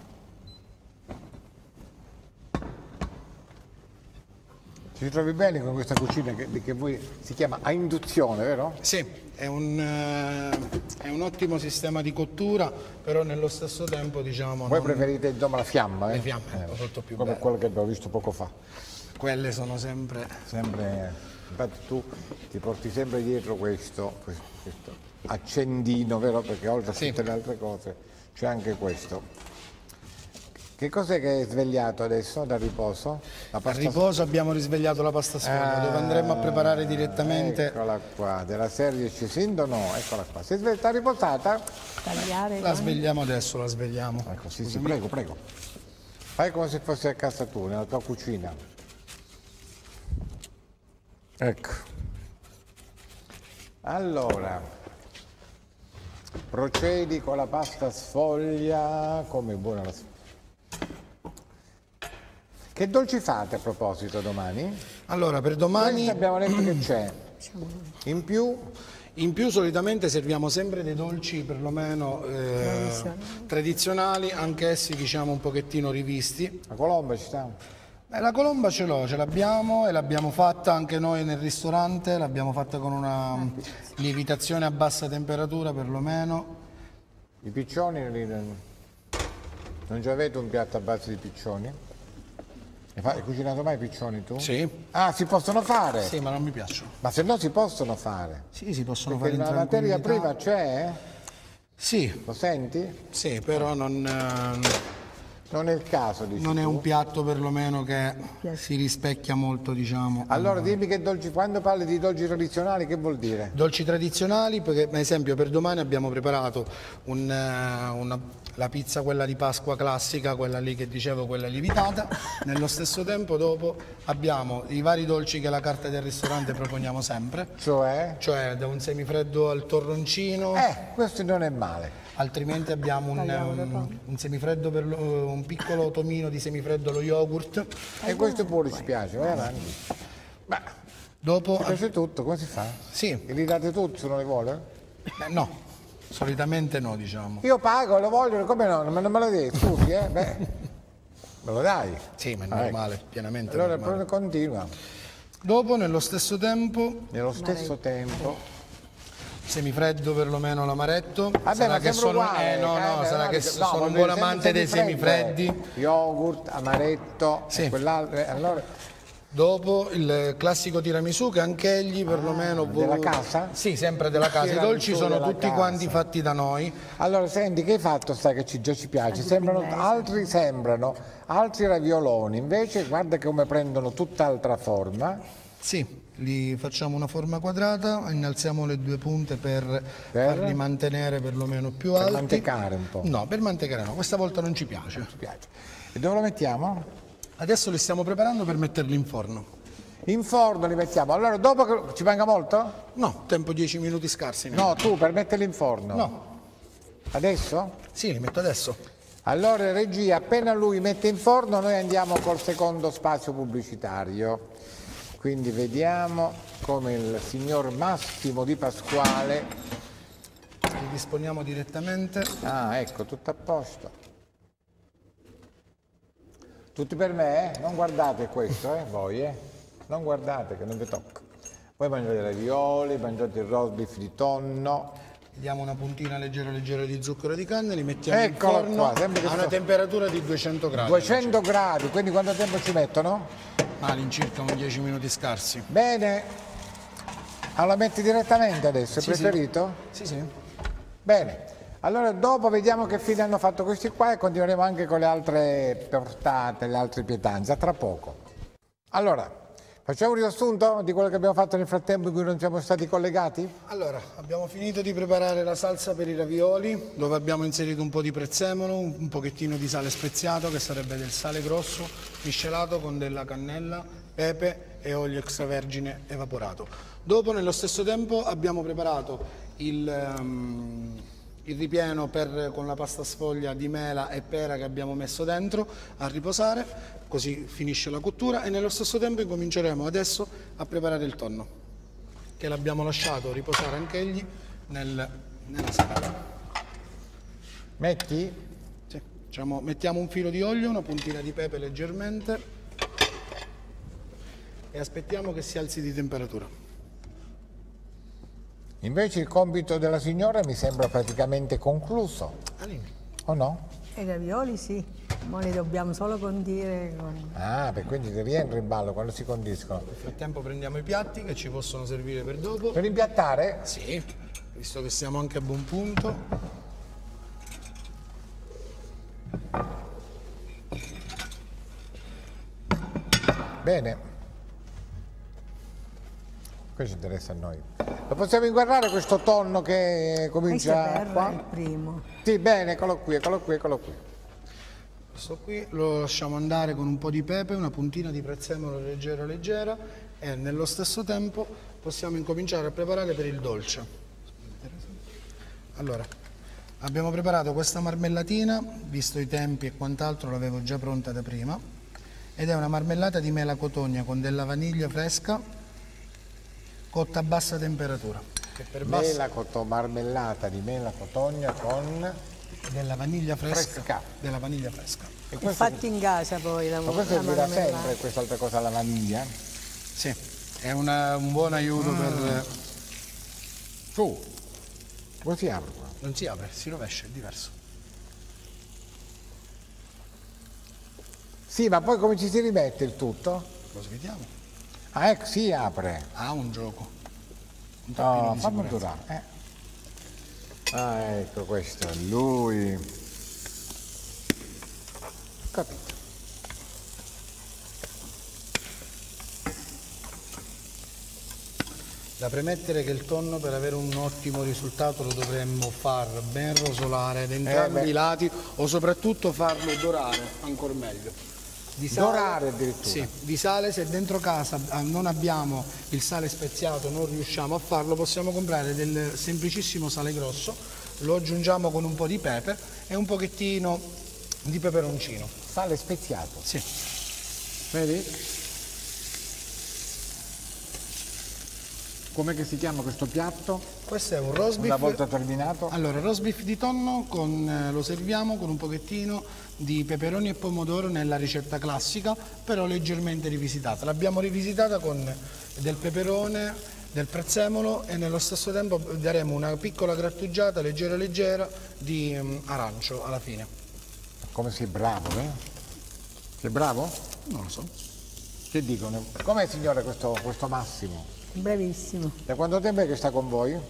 Speaker 1: Ci trovi bene con questa cucina che voi si chiama a induzione, vero?
Speaker 3: Sì, è un ottimo sistema di cottura, però nello stesso tempo diciamo...
Speaker 1: Voi preferite insomma la fiamma,
Speaker 3: Le fiamme, molto più
Speaker 1: come
Speaker 3: bello.
Speaker 1: quello che abbiamo visto poco fa.
Speaker 3: Quelle sono sempre...
Speaker 1: Infatti tu ti porti sempre dietro questo accendino, vero? Perché oltre a tutte le altre cose c'è anche questo. Che cos'è che è svegliato adesso dal riposo? La
Speaker 3: Al
Speaker 1: pasta
Speaker 3: riposo abbiamo risvegliato la pasta sfoglia, dove andremo a preparare direttamente...
Speaker 1: Eccola qua, della serie ci sento no, eccola qua. Si è sta riposata?
Speaker 2: Tagliare.
Speaker 3: La svegliamo adesso, la svegliamo.
Speaker 1: Ecco, sì, prego, prego. Fai come se fossi a casa tu, nella tua cucina. Ecco. Allora, procedi con la pasta sfoglia, come buona la sfoglia. Che dolci fate a proposito domani?
Speaker 3: Allora, per domani...
Speaker 1: Questo abbiamo detto che c'è. In più?
Speaker 3: In più solitamente serviamo sempre dei dolci perlomeno tradizionali, anch'essi diciamo un pochettino rivisti.
Speaker 1: La colomba ci sta?
Speaker 3: La colomba ce l'abbiamo e l'abbiamo fatta anche noi nel ristorante, l'abbiamo fatta con una lievitazione a bassa temperatura perlomeno.
Speaker 1: I piccioni, non ci avete un piatto a base di piccioni? Hai cucinato mai i piccioni tu?
Speaker 3: Sì.
Speaker 1: Ah, si possono fare?
Speaker 3: Sì, ma non mi piacciono.
Speaker 1: Ma se no si possono fare?
Speaker 3: Sì, si possono
Speaker 1: Perché
Speaker 3: fare in
Speaker 1: la materia
Speaker 3: tranquillità.
Speaker 1: prima c'è?
Speaker 3: Sì,
Speaker 1: Lo senti?
Speaker 3: sì, però non
Speaker 1: Non è il caso, dici
Speaker 3: è
Speaker 1: tu?
Speaker 3: un piatto perlomeno che si rispecchia molto, diciamo.
Speaker 1: Allora dimmi che dolci, quando parli di dolci tradizionali che vuol dire?
Speaker 3: Dolci tradizionali, perché per esempio per domani abbiamo preparato la pizza, quella di Pasqua classica, quella lì che dicevo, quella lievitata. Nello stesso tempo dopo abbiamo i vari dolci che la carta del ristorante proponiamo sempre,
Speaker 1: Cioè?
Speaker 3: cioè da un semifreddo al torroncino,
Speaker 1: Questo non è male.
Speaker 3: altrimenti abbiamo un semifreddo per un piccolo tomino di semifreddo allo yogurt.
Speaker 1: E questo pure ci piace, vai avanti. Ma
Speaker 3: Dopo,
Speaker 1: ti piace tutto, come si fa?
Speaker 3: sì,
Speaker 1: E li date tutti se non li vuole?
Speaker 3: no, solitamente no, diciamo.
Speaker 1: Io pago, lo voglio, come no? Non me lo dai, scusi, Beh, me lo dai.
Speaker 3: Sì, ma è
Speaker 1: ecco.
Speaker 3: normale, pienamente
Speaker 1: Allora
Speaker 3: normale.
Speaker 1: continua.
Speaker 3: Dopo, nello stesso tempo,
Speaker 1: Nello stesso tempo.
Speaker 3: semifreddo perlomeno l'amaretto.
Speaker 1: Vabbè,
Speaker 3: sarà
Speaker 1: ma
Speaker 3: che
Speaker 1: sembra
Speaker 3: sono,
Speaker 1: uguale.
Speaker 3: no, sarà
Speaker 1: no,
Speaker 3: che
Speaker 1: no,
Speaker 3: sono un
Speaker 1: voglio
Speaker 3: buon
Speaker 1: dire,
Speaker 3: amante dei
Speaker 1: semifreddo,
Speaker 3: semifreddi.
Speaker 1: Yogurt, amaretto,
Speaker 3: Sì.
Speaker 1: e quell'altro. Allora,
Speaker 3: Dopo il classico tiramisù che anche egli perlomeno...
Speaker 1: della casa?
Speaker 3: Sì, sempre della casa. I
Speaker 1: Tiramisù
Speaker 3: dolci sono
Speaker 1: della
Speaker 3: tutti
Speaker 1: casa.
Speaker 3: quanti fatti da noi.
Speaker 1: allora, senti, che hai fatto? Sai che già ci piace. Sembrano altri ravioloni, invece guarda come prendono tutt'altra forma.
Speaker 3: Sì, li facciamo una forma quadrata, innalziamo le 2 punte per farli mantenere perlomeno più alti.
Speaker 1: Per mantecare un po'.
Speaker 3: No, per mantecare no, questa volta non ci piace.
Speaker 1: Ci piace. E dove lo mettiamo?
Speaker 3: Adesso li stiamo preparando per metterli in forno.
Speaker 1: In forno li mettiamo. Allora, dopo che ci manca molto?
Speaker 3: No, tempo 10 minuti scarsi.
Speaker 1: No, tu per metterli in forno.
Speaker 3: No.
Speaker 1: Adesso?
Speaker 3: Sì, li metto adesso.
Speaker 1: Allora, regia, appena lui mette in forno, noi andiamo col secondo spazio pubblicitario. Quindi vediamo come il signor Massimo Di Pasquale.
Speaker 3: Li disponiamo direttamente.
Speaker 1: Ah, ecco, tutto a posto. Tutti per me, Non guardate questo, voi, Non guardate che non vi tocca. Voi mangiate i ravioli, mangiate il roast beef di tonno.
Speaker 3: Diamo una puntina leggera di zucchero di canna e li mettiamo
Speaker 1: Eccolo
Speaker 3: in forno
Speaker 1: qua, sempre che
Speaker 3: a una
Speaker 1: sto-
Speaker 3: temperatura di 200 gradi.
Speaker 1: 200 gradi, quindi quanto tempo ci mettono?
Speaker 3: All'incirca un 10 minuti scarsi.
Speaker 1: Bene. Allora metti direttamente adesso, è
Speaker 3: Sì, sì.
Speaker 1: preferito?
Speaker 3: Sì, sì.
Speaker 1: Bene. Allora dopo vediamo che fine hanno fatto questi qua e continueremo anche con le altre portate, le altre pietanze, a tra poco. Allora, facciamo un riassunto di quello che abbiamo fatto nel frattempo in cui non siamo stati collegati?
Speaker 3: Allora, abbiamo finito di preparare la salsa per i ravioli, dove abbiamo inserito un po' di prezzemolo, un pochettino di sale speziato, che sarebbe del sale grosso, miscelato con della cannella, pepe e olio extravergine evaporato. Dopo, nello stesso tempo, abbiamo preparato il il ripieno con la pasta sfoglia di mela e pera che abbiamo messo dentro a riposare, così finisce la cottura e nello stesso tempo incominceremo adesso a preparare il tonno, che l'abbiamo lasciato riposare anch'egli nella padella.
Speaker 1: Metti?
Speaker 3: Sì, diciamo, mettiamo un filo di olio, una puntina di pepe leggermente e aspettiamo che si alzi di temperatura.
Speaker 1: Invece il compito della signora mi sembra praticamente concluso, o no?
Speaker 2: I ravioli sì, ma li dobbiamo solo condire con...
Speaker 1: Ah, per quindi ti rientra in ballo quando si condiscono.
Speaker 3: Nel frattempo prendiamo i piatti che ci possono servire per dopo.
Speaker 1: Per impiattare?
Speaker 3: Sì, visto che siamo anche a buon punto.
Speaker 1: Bene. Questo interessa a noi. Lo possiamo inguardare questo tonno che comincia
Speaker 2: Questo
Speaker 1: qua?
Speaker 2: è il primo.
Speaker 1: Sì, bene, eccolo qui, eccolo qui, eccolo qui.
Speaker 3: Questo qui lo lasciamo andare con un po' di pepe, una puntina di prezzemolo leggera leggera e nello stesso tempo possiamo incominciare a preparare per il dolce. Allora, abbiamo preparato questa marmellatina, visto i tempi e quant'altro l'avevo già pronta da prima, ed è una marmellata di mela cotogna con della vaniglia fresca cotta a bassa temperatura. Che per
Speaker 1: marmellata di mela cotogna con
Speaker 3: della vaniglia fresca. Della vaniglia fresca.
Speaker 1: E
Speaker 2: È fatto in casa poi la
Speaker 1: ma questo servirà
Speaker 2: marmellata.
Speaker 1: sempre, questa altra cosa alla vaniglia?
Speaker 3: Sì, è un buon aiuto per...
Speaker 1: Su, come si apre qua?
Speaker 3: Non si apre, si rovescia, è diverso.
Speaker 1: Sì, ma poi come ci si rimette il tutto?
Speaker 3: Lo svediamo.
Speaker 1: Ah, ecco, si apre.
Speaker 3: Ha un gioco. Un
Speaker 1: No,
Speaker 3: tappino di
Speaker 1: fammi
Speaker 3: sicurezza.
Speaker 1: durare. Ah, ecco, questo è lui. Capito.
Speaker 3: Da premettere che il tonno per avere un ottimo risultato lo dovremmo far ben rosolare da entrambi i lati o soprattutto farlo dorare, ancora meglio. Di sale,
Speaker 1: Dorare addirittura?
Speaker 3: Sì, di sale se dentro casa non abbiamo il sale speziato, non riusciamo a farlo, possiamo comprare del semplicissimo sale grosso, lo aggiungiamo con un po' di pepe e un pochettino di peperoncino.
Speaker 1: Sale speziato.
Speaker 3: Sì.
Speaker 1: Vedi? Com'è che si chiama questo piatto?
Speaker 3: Questo è un roast beef.
Speaker 1: Una volta terminato?
Speaker 3: Allora, roast beef di tonno lo serviamo con un pochettino di peperoni e pomodoro nella ricetta classica, però leggermente rivisitata. L'abbiamo rivisitata con del peperone, del prezzemolo e nello stesso tempo daremo una piccola grattugiata leggera leggera di arancio alla fine.
Speaker 1: Come sei bravo, eh? Sei bravo?
Speaker 3: Non lo so.
Speaker 1: Che dicono? Com'è signore questo Massimo?
Speaker 2: Bravissimo.
Speaker 1: Da quanto tempo è che sta con voi?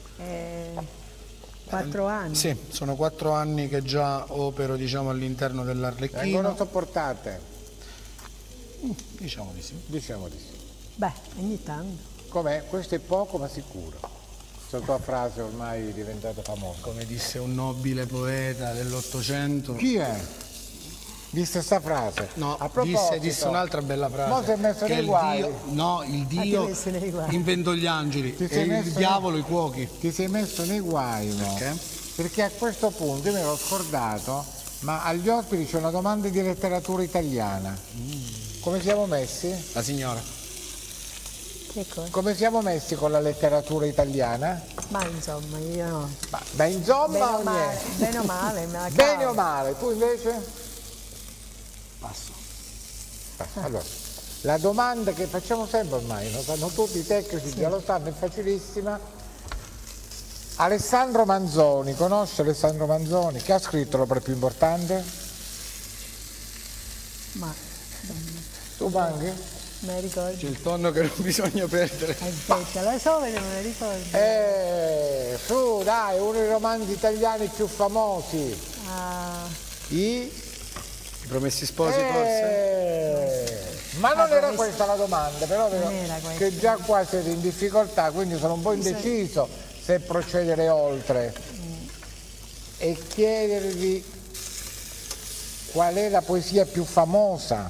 Speaker 2: 4 anni.
Speaker 3: Sì, sono 4 anni che già opero, diciamo, all'interno
Speaker 1: Vengono
Speaker 3: dell'Arlecchino.
Speaker 1: sopportate?
Speaker 3: Diciamo di sì.
Speaker 1: Diciamo di sì.
Speaker 2: Beh, ogni tanto.
Speaker 1: Com'è? Questo è poco ma sicuro. Questa tua frase ormai è diventata famosa.
Speaker 3: Come disse un nobile poeta dell'Ottocento.
Speaker 1: Chi è? Disse sta frase?
Speaker 3: No,
Speaker 1: A proposito,
Speaker 3: disse un'altra bella frase.
Speaker 1: mo si è messo
Speaker 3: che
Speaker 1: nei
Speaker 3: il
Speaker 1: guai.
Speaker 3: Dio, no, il
Speaker 2: ti
Speaker 3: Dio
Speaker 2: hai messo nei guai?
Speaker 3: inventò gli angeli
Speaker 1: Ti
Speaker 3: e
Speaker 1: sei
Speaker 3: il
Speaker 1: messo
Speaker 3: diavolo i cuochi.
Speaker 1: Ti sei messo nei guai, no?
Speaker 3: Perché?
Speaker 1: Perché a questo punto io mi ero scordato, ma agli ospiti c'è una domanda di letteratura italiana. Come siamo messi?
Speaker 3: La signora.
Speaker 2: Che cosa?
Speaker 1: Come siamo messi con la letteratura italiana?
Speaker 2: Ma insomma, io no.
Speaker 1: Ma da insomma o niente?
Speaker 2: Bene o male, me la
Speaker 1: Bene
Speaker 2: cavo.
Speaker 1: o male? Tu invece?
Speaker 3: Passo.
Speaker 1: Allora, la domanda che facciamo sempre ormai, lo sanno tutti i tecnici, già lo sanno, è facilissima. Alessandro Manzoni, conosce Alessandro Manzoni? Che ha scritto l'opera più importante?
Speaker 2: Ma
Speaker 1: Tu Panghi?
Speaker 2: me la ricordo.
Speaker 3: C'è il tonno che non bisogna perdere.
Speaker 2: Aspetta, la so che non me la ricordo.
Speaker 1: Su dai, uno dei romanzi italiani più famosi.
Speaker 2: Ah,
Speaker 1: I
Speaker 3: Promessi Sposi forse?
Speaker 1: Ma non era questa la domanda, però vedo
Speaker 2: Non era questa.
Speaker 1: che già qua siete in difficoltà, quindi sono un po' indeciso se procedere oltre e chiedervi qual è la poesia più famosa.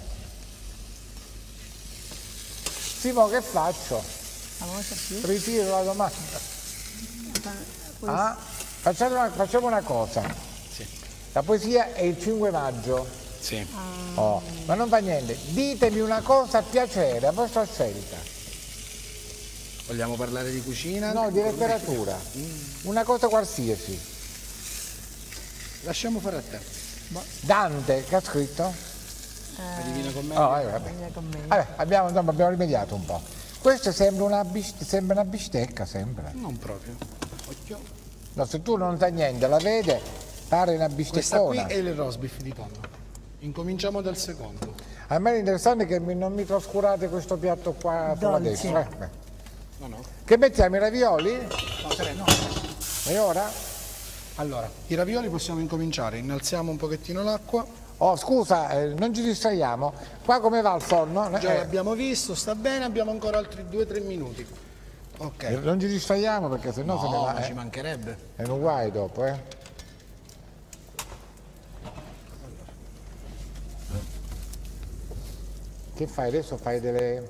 Speaker 1: Simo, che faccio?
Speaker 2: famosa più.
Speaker 1: Ritiro la domanda.
Speaker 2: Ah,
Speaker 1: Facciamo una cosa.
Speaker 3: Sì.
Speaker 1: La poesia è il 5 maggio.
Speaker 3: Sì.
Speaker 1: Oh, ma non fa niente. Ditemi una cosa a piacere, a vostra scelta.
Speaker 3: Vogliamo parlare di cucina?
Speaker 1: No, di letteratura. Una cosa qualsiasi.
Speaker 3: Lasciamo fare a te.
Speaker 1: Dante, che ha scritto?
Speaker 3: La Divina Commedia.
Speaker 1: Oh, vabbè. Vabbè, abbiamo rimediato un po'. Questo sembra una bistecca, sembra.
Speaker 3: Non proprio. Occhio.
Speaker 1: No, se tu non sai niente, la vede, pare una
Speaker 3: Questa qui
Speaker 1: bisteccona.
Speaker 3: è il roast beef di tonno. Incominciamo dal secondo.
Speaker 1: A me l'interessante è che non mi trascurate questo piatto qua sulla
Speaker 2: Dolce.
Speaker 1: destra.
Speaker 3: No.
Speaker 1: Che mettiamo i ravioli?
Speaker 3: No.
Speaker 1: E ora?
Speaker 3: Allora, i ravioli possiamo incominciare. Innalziamo un pochettino l'acqua.
Speaker 1: Oh, scusa, non ci distraiamo. Qua come va il forno?
Speaker 3: Già l'abbiamo visto, sta bene, abbiamo ancora altri 2-3 minuti. Ok.
Speaker 1: Non ci distraiamo perché sennò se ne va.
Speaker 3: No, ci mancherebbe.
Speaker 1: È un guai dopo, Che fai adesso? Fai delle...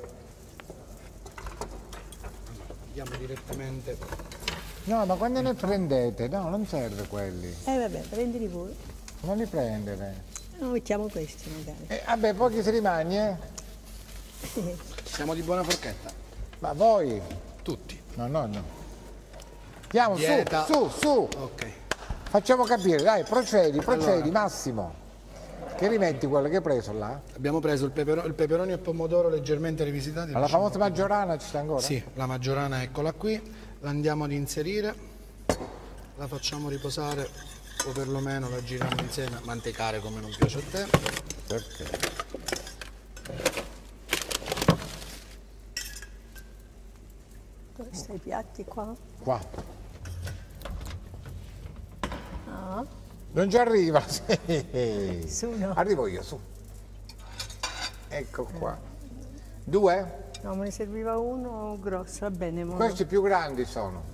Speaker 3: Andiamo direttamente.
Speaker 1: No, ma quando ne prendete? No, non serve quelli.
Speaker 2: Vabbè, prendili voi.
Speaker 1: Non li prendere.
Speaker 2: No, mettiamo questi magari.
Speaker 1: Vabbè, poi chi si rimane?
Speaker 3: Siamo di buona forchetta.
Speaker 1: Ma voi?
Speaker 3: Tutti.
Speaker 1: No. Andiamo,
Speaker 3: Dieta.
Speaker 1: su.
Speaker 3: Ok.
Speaker 1: Facciamo capire, dai, procedi,
Speaker 3: Allora.
Speaker 1: Massimo. Che rimetti quello che hai preso là?
Speaker 3: Abbiamo preso il peperoni e pomodoro leggermente rivisitati.
Speaker 1: Alla famosa maggiorana ci sta ancora?
Speaker 3: Sì, la maggiorana eccola qui. La andiamo ad inserire. La facciamo riposare o perlomeno la giriamo insieme, mantecare come non piace a te.
Speaker 1: Perché?
Speaker 2: Dove stanno i piatti qua?
Speaker 1: Qua.
Speaker 2: No.
Speaker 1: Non ci arriva, sì.
Speaker 2: Su no.
Speaker 1: Arrivo io, su. Ecco qua. 2?
Speaker 2: No, me ne serviva uno grosso, va bene.
Speaker 1: Questi più grandi sono.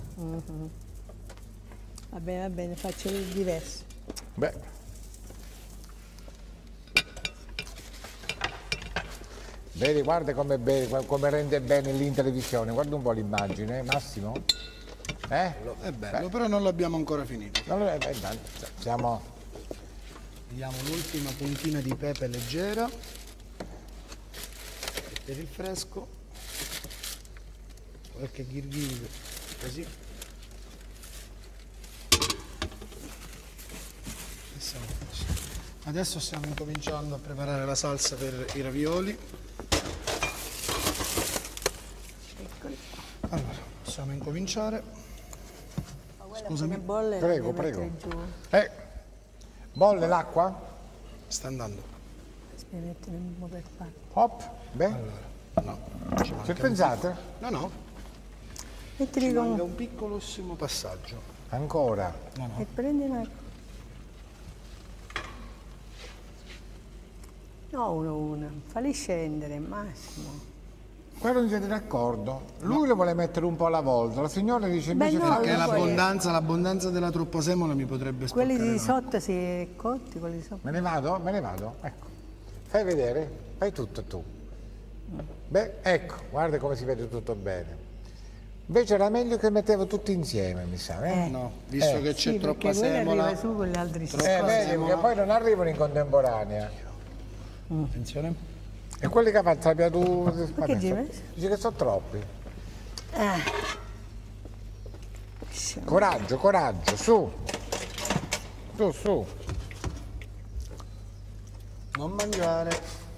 Speaker 2: Va bene, faccio il diverso.
Speaker 1: Beh. Vedi, guarda come rende bene lì in televisione. Guarda un po' l'immagine, Massimo.
Speaker 3: È bello, però non l'abbiamo ancora finito.
Speaker 1: Siamo...
Speaker 3: Diamo l'ultima puntina di pepe leggera. E per il fresco. Qualche ghirghino così. Adesso stiamo incominciando a preparare la salsa per i ravioli. Allora, possiamo incominciare. Scusami.
Speaker 2: Bolle,
Speaker 1: Prego. Bolle l'acqua?
Speaker 3: Sta andando.
Speaker 2: Mi mettono in modo per fare.
Speaker 1: Hop, beh.
Speaker 3: Allora, no. Ci
Speaker 1: Ci pensate?
Speaker 3: No.
Speaker 2: Mettili
Speaker 3: Ci manca
Speaker 2: con...
Speaker 3: un piccolissimo passaggio.
Speaker 1: Ancora.
Speaker 2: E prendi una... No, uno. Falli scendere, Massimo.
Speaker 1: Qua non siete d'accordo. Lui lo vuole mettere un po' alla volta. La signora dice invece
Speaker 2: no,
Speaker 1: che...
Speaker 3: Perché
Speaker 2: lo puoi-
Speaker 3: l'abbondanza della troppa semola mi potrebbe sporcare.
Speaker 2: Quelli di
Speaker 3: le mani.
Speaker 2: sotto si cotti, quelli di sopra.
Speaker 1: Me ne vado? Ecco. Fai vedere. Fai tutto tu. Beh, ecco, guarda come si vede tutto bene. Invece era meglio che mettevo tutti insieme, mi sa.
Speaker 3: No, visto che c'è
Speaker 2: Sì,
Speaker 3: troppa
Speaker 2: perché quelli
Speaker 3: semola.
Speaker 2: arriva su con gli altri si
Speaker 3: Troppa
Speaker 1: Vedi,
Speaker 3: semola.
Speaker 1: perché poi non arrivano in contemporanea.
Speaker 3: Attenzione.
Speaker 1: E quelli che faccio la tu...
Speaker 2: Ma che ci hai messo?
Speaker 1: Dice che sono troppi.
Speaker 2: Sì.
Speaker 1: Coraggio, su. Su.
Speaker 3: Non mangiare.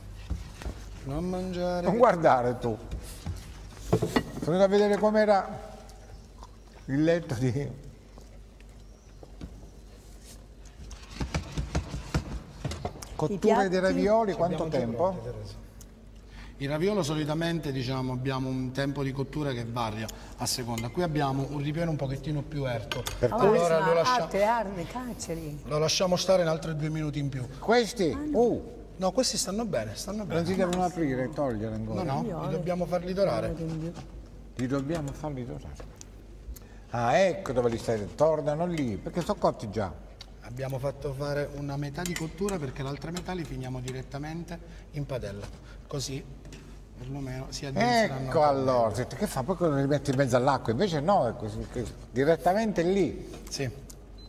Speaker 1: Non guardare tu. Sono venuto a vedere com'era il letto di... Cottura
Speaker 2: piatti?
Speaker 1: dei ravioli, quanto
Speaker 3: Abbiamo già
Speaker 1: tempo?
Speaker 3: pronti, Teresa. Il raviolo solitamente abbiamo un tempo di cottura che varia a seconda. Qui abbiamo un ripieno un pochettino più erto. Allora lo lasciamo stare in altri 2 minuti in più.
Speaker 1: Questi?
Speaker 3: No, questi stanno bene.
Speaker 1: Non si devono aprire e togliere ancora.
Speaker 3: No, li dobbiamo farli dorare.
Speaker 1: Li dobbiamo farli dorare. Ah, ecco dove li stai. Tornano lì, perché sono cotti già.
Speaker 3: Abbiamo fatto fare una metà di cottura perché l'altra metà li finiamo direttamente in padella. Così perlomeno si addenseranno.
Speaker 1: Ecco allora, che fa? Poi li metti in mezzo all'acqua, invece no, è così, direttamente lì.
Speaker 3: Sì.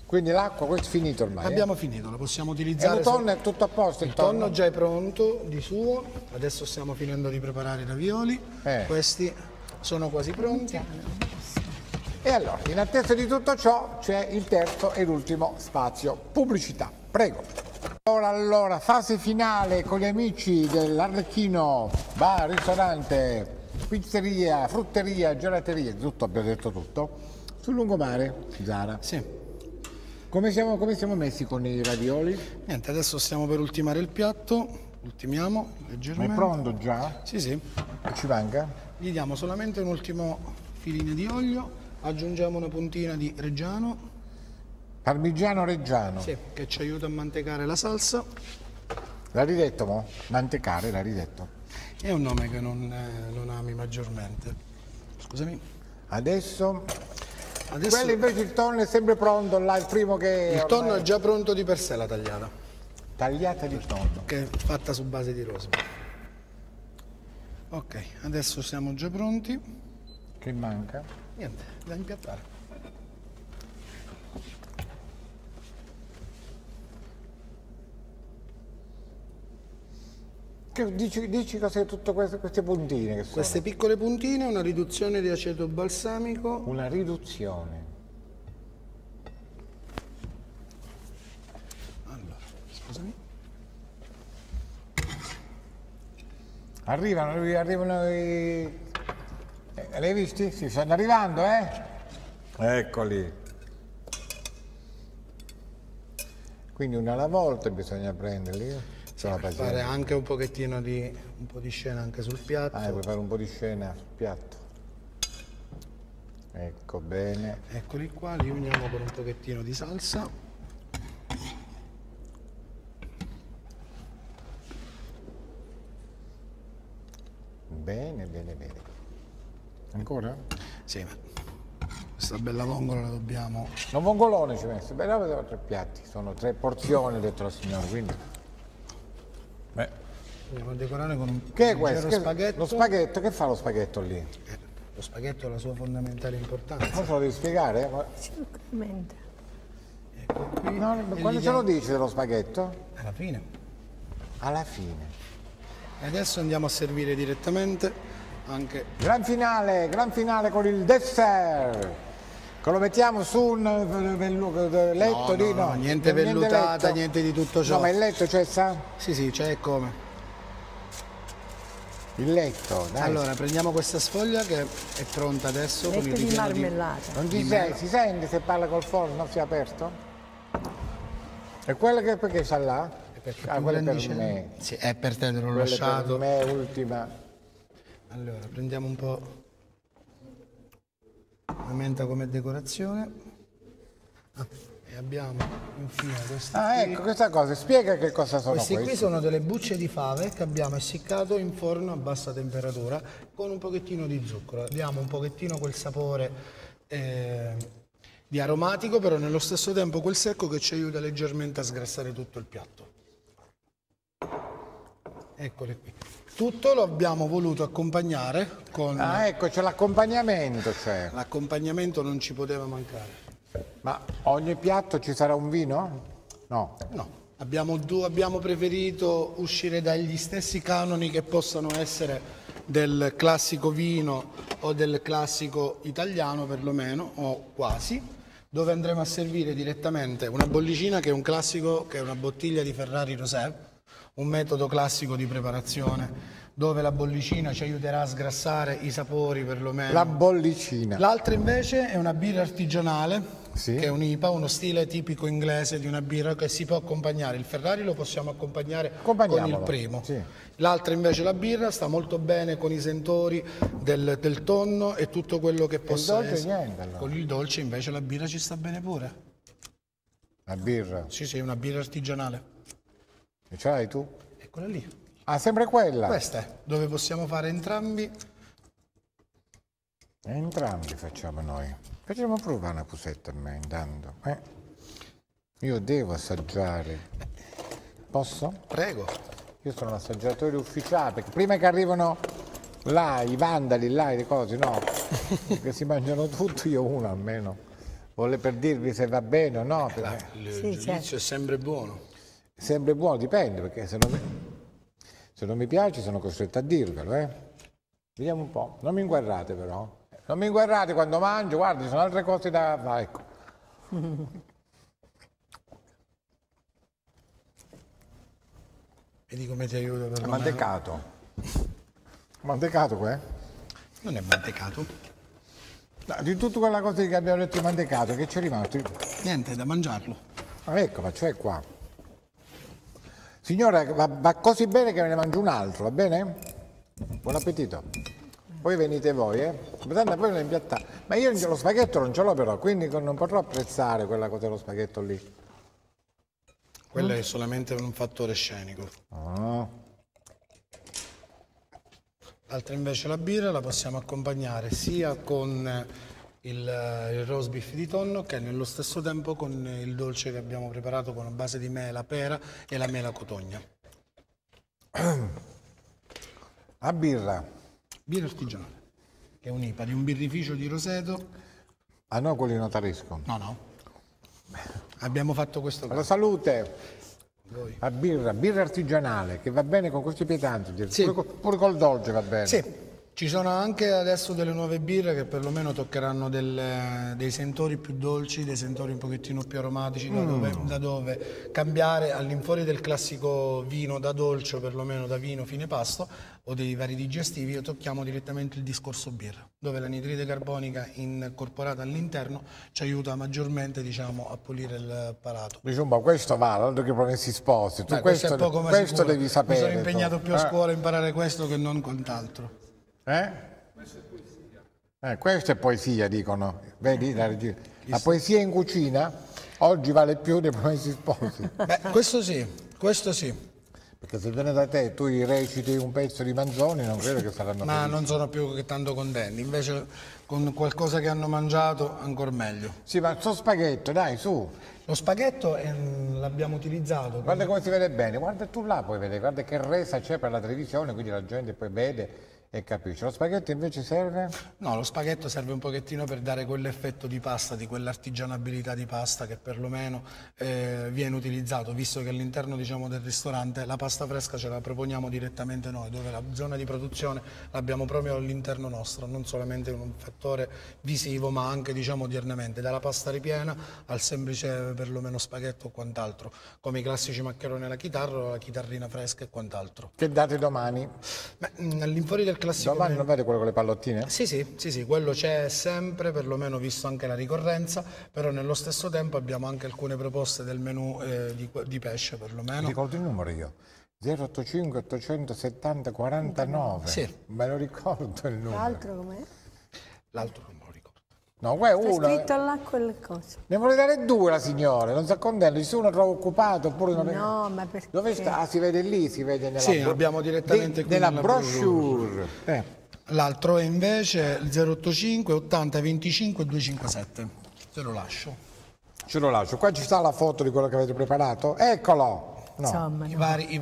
Speaker 1: Quindi l'acqua, questo è finito ormai.
Speaker 3: Abbiamo finito, lo possiamo
Speaker 1: E
Speaker 3: utilizzare.
Speaker 1: il tonno è tutto a posto?
Speaker 3: Il tonno già è pronto di suo, adesso stiamo finendo di preparare i ravioli, questi sono quasi pronti.
Speaker 1: E allora, in attesa di tutto ciò, c'è il terzo e l'ultimo spazio, pubblicità. Prego. Allora, fase finale con gli amici dell'Arlecchino, bar, ristorante, pizzeria, frutteria, gelateria, tutto, abbiamo detto tutto, sul lungomare, Zara.
Speaker 3: Sì.
Speaker 1: Come siamo messi con i ravioli?
Speaker 3: Niente, adesso stiamo per ultimare il piatto, ultimiamo
Speaker 1: Ma
Speaker 3: leggermente.
Speaker 1: è pronto già?
Speaker 3: Sì, sì.
Speaker 1: Che ci manca?
Speaker 3: Gli diamo solamente un ultimo filino di olio, aggiungiamo una puntina di reggiano,
Speaker 1: Parmigiano reggiano.
Speaker 3: sì, che ci aiuta a mantecare la salsa.
Speaker 1: L'ha ridetto, mo? Mantecare, l'ha ridetto.
Speaker 3: È un nome che non ami maggiormente. Scusami.
Speaker 1: Adesso
Speaker 3: Adesso
Speaker 1: quello invece il tonno è sempre pronto, là, il primo che...
Speaker 3: il tonno
Speaker 1: ormai-
Speaker 3: è già pronto di per sé, la tagliata,
Speaker 1: Tagliata di tonno.
Speaker 3: che è fatta su base di rospo. Ok, adesso siamo già pronti.
Speaker 1: Che manca?
Speaker 3: Niente, da impiattare.
Speaker 1: Dici cos'è tutte queste puntine che sono?
Speaker 3: Queste piccole puntine, una riduzione di aceto balsamico.
Speaker 1: Una riduzione.
Speaker 3: Allora, scusami.
Speaker 1: Arrivano i... L'hai visti? Sì, stanno arrivando, eh? Eccoli. Quindi una alla volta bisogna prenderli. Sono
Speaker 3: Fare anche un po' di scena anche sul piatto.
Speaker 1: puoi fare un po' di scena sul piatto. Ecco, bene.
Speaker 3: Eccoli qua, li uniamo con un pochettino di salsa.
Speaker 1: Bene, bene, bene. Ancora?
Speaker 3: Sì, questa bella vongola la dobbiamo...
Speaker 1: Un vongolone ci ho messo. Beh, avevo 3 piatti, sono 3 porzioni, ha detto la signora, quindi... Beh.
Speaker 3: Andiamo a decorare con un
Speaker 1: Che è questo?
Speaker 3: leggero spaghetto.
Speaker 1: Lo spaghetto, che fa lo spaghetto lì?
Speaker 3: Lo spaghetto ha la sua fondamentale importanza.
Speaker 1: Non ce lo devi spiegare?
Speaker 2: Sicuramente.
Speaker 3: Ecco qui.
Speaker 1: No,
Speaker 3: E
Speaker 1: quando
Speaker 3: gli
Speaker 1: ce lo
Speaker 3: diamo-
Speaker 1: dici dello spaghetto?
Speaker 3: Alla fine.
Speaker 1: Alla fine.
Speaker 3: E adesso andiamo a servire direttamente anche...
Speaker 1: Gran finale con il dessert. Che lo mettiamo su un letto di...
Speaker 3: no, niente vellutata,
Speaker 1: letto.
Speaker 3: niente di tutto ciò.
Speaker 1: No, ma il letto c'è, sa?
Speaker 3: Sì, sì, c'è come.
Speaker 1: Il letto, dai.
Speaker 3: Allora, prendiamo questa sfoglia che è pronta adesso con il
Speaker 2: Letto di
Speaker 3: ripieno
Speaker 2: marmellata.
Speaker 1: Non si sente se parla col forno, si è aperto? E quella che perché sta là?
Speaker 3: Perché
Speaker 1: Ah,
Speaker 3: più
Speaker 1: quella per
Speaker 3: grandicello-
Speaker 1: me.
Speaker 3: Sì, è per te, te l'ho
Speaker 1: Quella
Speaker 3: lasciato.
Speaker 1: per me ultima.
Speaker 3: Allora, prendiamo un po' la menta come decorazione. E abbiamo infine questi
Speaker 1: Ah,
Speaker 3: qui.
Speaker 1: ecco questa cosa, spiega che cosa sono
Speaker 3: Questi qui
Speaker 1: questi.
Speaker 3: sono delle bucce di fave che abbiamo essiccato in forno a bassa temperatura con un pochettino di zucchero. Diamo un pochettino quel sapore di aromatico, però nello stesso tempo quel secco che ci aiuta leggermente a sgrassare tutto il piatto. Eccole qui. Tutto lo abbiamo voluto accompagnare con...
Speaker 1: Ah, ecco, c'è l'accompagnamento, cioè.
Speaker 3: L'accompagnamento non ci poteva mancare.
Speaker 1: Ma ogni piatto ci sarà un vino? No.
Speaker 3: No, abbiamo preferito uscire dagli stessi canoni che possano essere del classico vino o del classico italiano perlomeno, o quasi, dove andremo a servire direttamente una bollicina che è un classico, che è una bottiglia di Ferrari Rosé, un metodo classico di preparazione, dove la bollicina ci aiuterà a sgrassare i sapori perlomeno.
Speaker 1: La bollicina.
Speaker 3: L'altra invece è una birra artigianale,
Speaker 1: Sì.
Speaker 3: che è un IPA, uno stile tipico inglese di una birra che si può accompagnare. Il Ferrari lo possiamo accompagnare con il
Speaker 1: Accompagniamolo,
Speaker 3: primo.
Speaker 1: sì.
Speaker 3: L'altra invece la birra sta molto bene con i sentori del tonno e tutto quello che possa
Speaker 1: dolce
Speaker 3: essere.
Speaker 1: niente, allora.
Speaker 3: Con il dolce invece la birra ci sta bene pure.
Speaker 1: La birra.
Speaker 3: Sì, sì, è una birra artigianale.
Speaker 1: E ce l'hai tu?
Speaker 3: Eccola lì.
Speaker 1: Ah, sempre quella?
Speaker 3: Questa è dove possiamo fare entrambi.
Speaker 1: Entrambi facciamo noi. Facciamo provare una pusetta a me intanto. Io devo assaggiare. Posso?
Speaker 3: Prego.
Speaker 1: Io sono l'assaggiatore ufficiale, perché prima che arrivano là i vandali, là le cose, no, che si mangiano tutto, io uno almeno vuole per dirvi se va bene o no.
Speaker 3: Il
Speaker 2: Sì,
Speaker 3: giudizio
Speaker 2: certo.
Speaker 3: è sempre buono.
Speaker 1: Sempre buono, dipende, perché se non mi piace sono costretto a dirvelo, Vediamo un po'. Non mi inguarrate però. Non mi inguarrate quando mangio, guardi, ci sono altre cose da fare, ecco.
Speaker 3: Vedi come ti aiuto per
Speaker 1: È mantecato. Mantecato qua,
Speaker 3: Non è mantecato.
Speaker 1: No, di tutta quella cosa che abbiamo detto di mantecato, che c'è rimasto?
Speaker 3: Niente, è da mangiarlo.
Speaker 1: Ah, ecco, ma c'è qua. Signora, va così bene che me ne mangio un altro, va bene? Buon appetito. Poi venite voi, Tanto poi lo impiattate. Ma io lo spaghetto non ce l'ho però, quindi non potrò apprezzare quella cosa dello spaghetto lì.
Speaker 3: Quello è solamente un fattore scenico.
Speaker 1: Ah.
Speaker 3: Altra invece la birra la possiamo accompagnare sia con il roast beef di tonno che nello stesso tempo con il dolce che abbiamo preparato con una base di mela pera e la mela cotogna.
Speaker 1: A birra.
Speaker 3: Birra artigianale, che è un'IPA di un birrificio di Roseto.
Speaker 1: Ah no, quelli notarisco.
Speaker 3: No. Abbiamo fatto questo
Speaker 1: Alla
Speaker 3: caso.
Speaker 1: salute.
Speaker 3: Voi.
Speaker 1: A birra artigianale, che va bene con questi pietanti,
Speaker 3: Sì.
Speaker 1: pure col dolce va bene.
Speaker 3: Sì, ci sono anche adesso delle nuove birre che perlomeno toccheranno dei sentori più dolci, dei sentori un pochettino più aromatici, da dove cambiare all'infuori del classico vino da dolce o perlomeno da vino fine pasto o dei vari digestivi, tocchiamo direttamente il discorso birra, dove l'anidride carbonica incorporata all'interno ci aiuta maggiormente, diciamo, a pulire il palato.
Speaker 1: Diciamo, questo vale, altro che Promessi Sposi. Tu
Speaker 3: Questo è poco ma
Speaker 1: questo
Speaker 3: sicuro.
Speaker 1: devi sapere.
Speaker 3: Mi sono impegnato
Speaker 1: tu.
Speaker 3: più a scuola a imparare questo che non quant'altro.
Speaker 1: Questa è poesia, dicono. Vedi? La poesia in cucina oggi vale più dei Promessi Sposi.
Speaker 3: Beh, questo sì.
Speaker 1: Perché se viene da te tu gli reciti un pezzo di Manzoni, non credo che saranno
Speaker 3: Ma
Speaker 1: felici.
Speaker 3: non sono più che tanto contenti, invece con qualcosa che hanno mangiato ancora meglio.
Speaker 1: Sì, ma sto spaghetto, dai, su.
Speaker 3: Lo spaghetto l'abbiamo utilizzato.
Speaker 1: Guarda come si vede bene, guarda tu là puoi vedere, guarda che resa c'è per la televisione, quindi la gente poi vede e capisce. Lo spaghetto invece serve?
Speaker 3: No, lo spaghetto serve un pochettino per dare quell'effetto di pasta, di quell'artigianabilità di pasta che perlomeno viene utilizzato, visto che all'interno, diciamo, del ristorante la pasta fresca ce la proponiamo direttamente noi, dove la zona di produzione l'abbiamo proprio all'interno nostro, non solamente un fattore visivo ma anche, diciamo, di ornamento, dalla pasta ripiena al semplice perlomeno spaghetto o quant'altro, come i classici maccheroni alla chitarra, la chitarrina fresca e quant'altro.
Speaker 1: Che date domani?
Speaker 3: All'infuori del classico
Speaker 1: Domani non vede quello con le pallottine?
Speaker 3: sì, quello c'è sempre, perlomeno visto anche la ricorrenza, però nello stesso tempo abbiamo anche alcune proposte del menù di pesce perlomeno.
Speaker 1: Ricordo il numero io. 085 870 49.
Speaker 3: Sì.
Speaker 1: Me lo ricordo il numero.
Speaker 2: L'altro com'è?
Speaker 3: L'altro non me lo ricordo.
Speaker 1: No, qua è
Speaker 2: C'è
Speaker 1: uno.
Speaker 2: scritto là quelle cose.
Speaker 1: Ne vuole dare due la signora, non si accontenta, se uno trova occupato oppure non è...
Speaker 2: No, ma perché?
Speaker 1: Dove sta? Ah, si vede lì, si vede nella
Speaker 3: Sì, abbiamo direttamente qui
Speaker 1: nella
Speaker 3: nella
Speaker 1: brochure.
Speaker 3: L'altro è invece il 085 80 25 257. Te lo lascio.
Speaker 1: Ce lo lascio. Qua ci sta la foto di quello che avete preparato. Eccolo! No.
Speaker 2: Insomma, no.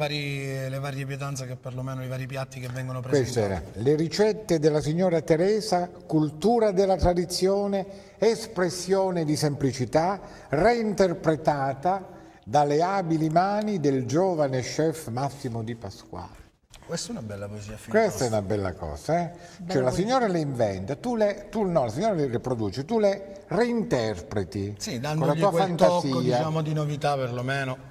Speaker 3: Le varie pietanze che perlomeno i vari piatti che vengono
Speaker 1: Queste
Speaker 3: presentati.
Speaker 1: erano le ricette della signora Teresa, cultura della tradizione, espressione di semplicità, reinterpretata dalle abili mani del giovane chef Massimo Di Pasquale.
Speaker 3: Questa è una bella poesia.
Speaker 1: Questa è una bella cosa, Cioè la signora le inventa, tu no, la signora le produce, tu le reinterpreti
Speaker 3: Sì,
Speaker 1: con la
Speaker 3: dandogli
Speaker 1: tua
Speaker 3: quel tocco,
Speaker 1: fantasia.
Speaker 3: diciamo, di novità perlomeno.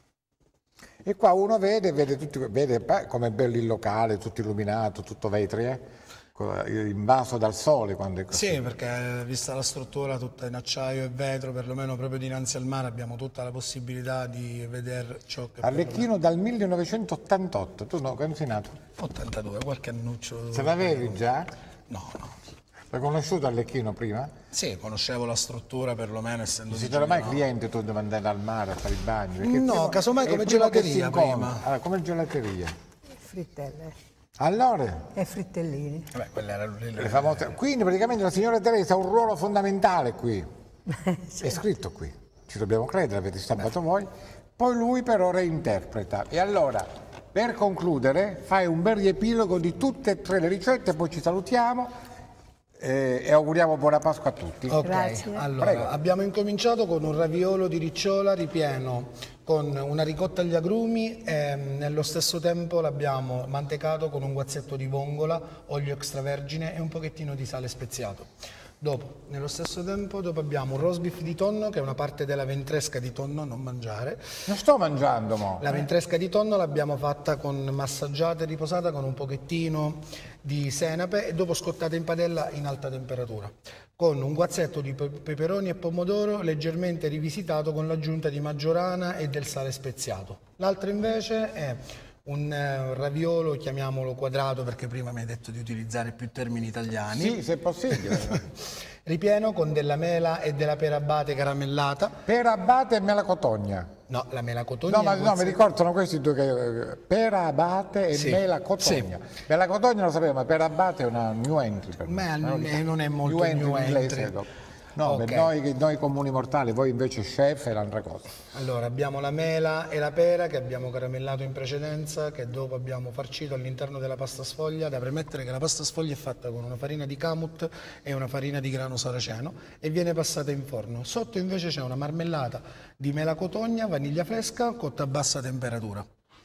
Speaker 1: E qua uno vede come è bello il locale, tutto illuminato, tutto vetri, invaso dal sole quando è così.
Speaker 3: Sì, perché vista la struttura tutta in acciaio e vetro, perlomeno proprio dinanzi al mare abbiamo tutta la possibilità di vedere ciò che...
Speaker 1: Arlecchino dal 1988, tu no, quando sei nato?
Speaker 3: 82, qualche annuccio...
Speaker 1: Ce l'avevi già?
Speaker 3: No.
Speaker 1: L'hai conosciuto Arlecchino prima?
Speaker 3: Sì, conoscevo la struttura perlomeno, essendo...
Speaker 1: Non siete mai cliente tu devi andare al mare a fare i bagni? Perché
Speaker 3: No, casomai come gelateria prima.
Speaker 1: Allora, come gelateria.
Speaker 2: Frittelle
Speaker 1: Allora,
Speaker 2: e frittellini.
Speaker 3: Vabbè, quelle erano
Speaker 1: le famose... Quindi praticamente la signora Teresa ha un ruolo fondamentale qui. È scritto qui. Ci dobbiamo credere, avete stampato voi. Poi lui però reinterpreta. E allora, per concludere, fai un bel riepilogo di tutte e tre le ricette, poi ci salutiamo. e auguriamo buona Pasqua a tutti.
Speaker 3: Ok,
Speaker 2: Grazie.
Speaker 3: allora
Speaker 1: Prego.
Speaker 3: abbiamo incominciato con un raviolo di ricciola ripieno con una ricotta agli agrumi e nello stesso tempo l'abbiamo mantecato con un guazzetto di vongola, olio extravergine e un pochettino di sale speziato. Dopo, nello stesso tempo, abbiamo un roast beef di tonno, che è una parte della ventresca di tonno, non mangiare.
Speaker 1: Non sto mangiando, mo.
Speaker 3: La ventresca di tonno l'abbiamo fatta con massaggiata e riposata con un pochettino di senape e dopo scottata in padella in alta temperatura, con un guazzetto di peperoni e pomodoro leggermente rivisitato con l'aggiunta di maggiorana e del sale speziato. L'altra invece è un raviolo, chiamiamolo quadrato perché prima mi hai detto di utilizzare più termini italiani.
Speaker 1: Sì, se è possibile.
Speaker 3: Ripieno con della mela e della pera abate caramellata.
Speaker 1: Pera abate e mela cotogna.
Speaker 3: No, la mela cotogna.
Speaker 1: No, ma no, mi ricordano questi due che pera abate e
Speaker 3: Sì,
Speaker 1: mela cotogna. Mela cotogna lo sapevo, ma pera abate è una new entry per me.
Speaker 3: Ma non è molto new
Speaker 1: in inglese.
Speaker 3: entry.
Speaker 1: No,
Speaker 3: Ok.
Speaker 1: per noi comuni mortali, voi invece chef è un'altra cosa.
Speaker 3: Allora, abbiamo la mela e la pera che abbiamo caramellato in precedenza, che dopo abbiamo farcito all'interno della pasta sfoglia. Da premettere che la pasta sfoglia è fatta con una farina di kamut e una farina di grano saraceno e viene passata in forno. Sotto invece c'è una marmellata di mela cotogna, vaniglia fresca, cotta a bassa temperatura.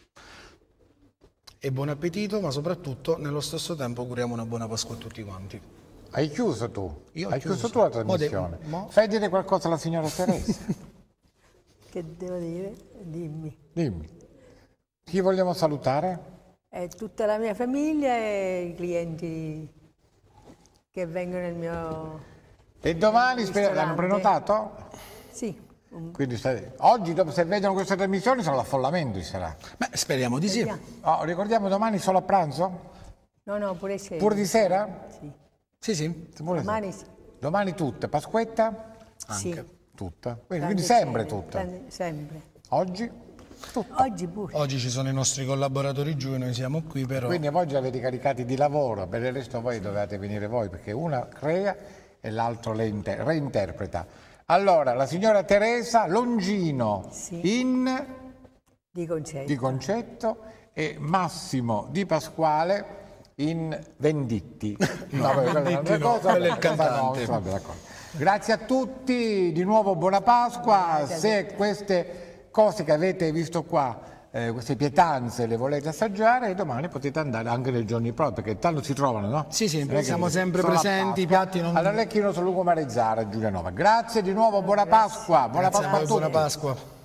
Speaker 3: E buon appetito, ma soprattutto nello stesso tempo auguriamo una buona Pasqua a tutti quanti.
Speaker 1: Hai chiuso tu?
Speaker 3: Io ho
Speaker 1: Hai
Speaker 3: chiuso.
Speaker 1: chiuso tu la trasmissione? Fai dire qualcosa alla signora Teresa.
Speaker 2: Che devo dire? Dimmi.
Speaker 1: Dimmi. Chi vogliamo salutare?
Speaker 2: Tutta la mia famiglia e i clienti che vengono nel mio...
Speaker 1: E domani
Speaker 2: ristorante.
Speaker 1: l'hanno prenotato?
Speaker 2: Sì.
Speaker 1: Quindi oggi, dopo, se vedono questa trasmissione, sarà l'affollamento, ci sarà.
Speaker 3: Beh, speriamo di sì.
Speaker 2: Vediamo.
Speaker 1: Oh, ricordiamo domani solo a pranzo?
Speaker 2: No, pure sera.
Speaker 1: Pure di sera?
Speaker 2: Sì.
Speaker 3: Sì, sì.
Speaker 1: Pure
Speaker 2: Domani
Speaker 1: sera.
Speaker 2: sì.
Speaker 1: Domani tutte, Pasquetta?
Speaker 2: Sì.
Speaker 1: Tutta. Quindi
Speaker 2: Tante
Speaker 1: sempre
Speaker 2: cene,
Speaker 1: tutta.
Speaker 2: Sempre.
Speaker 1: Oggi? Tutta.
Speaker 2: Oggi pure.
Speaker 3: Oggi ci sono i nostri collaboratori giù e noi siamo qui, però...
Speaker 1: Quindi oggi avete caricati di lavoro, per il resto voi dovete venire voi, perché una crea e l'altro reinterpreta. Allora, la signora Teresa Longino
Speaker 2: Sì.
Speaker 1: in
Speaker 2: Di Concetto.
Speaker 1: Di Concetto e Massimo Di Pasquale in Venditti. No, quella è un'altra cosa,
Speaker 3: quello è il cantante.
Speaker 1: vabbè, d'accordo. Grazie a tutti, di nuovo buona Pasqua. Se queste cose che avete visto qua, queste pietanze le volete assaggiare, domani potete andare anche nei giorni propri, perché tanto si trovano, no?
Speaker 3: Sì, sì,
Speaker 1: Non è che
Speaker 3: siamo sempre
Speaker 1: solo a
Speaker 3: presenti, i
Speaker 1: Pasqua.
Speaker 3: piatti non...
Speaker 1: Allora, Lecchino, Soluco Marezzara, Giulianova. Grazie di nuovo, buona Pasqua. Buona
Speaker 3: Grazie a
Speaker 1: Pasqua a
Speaker 3: voi,
Speaker 1: tutti.
Speaker 3: buona Pasqua.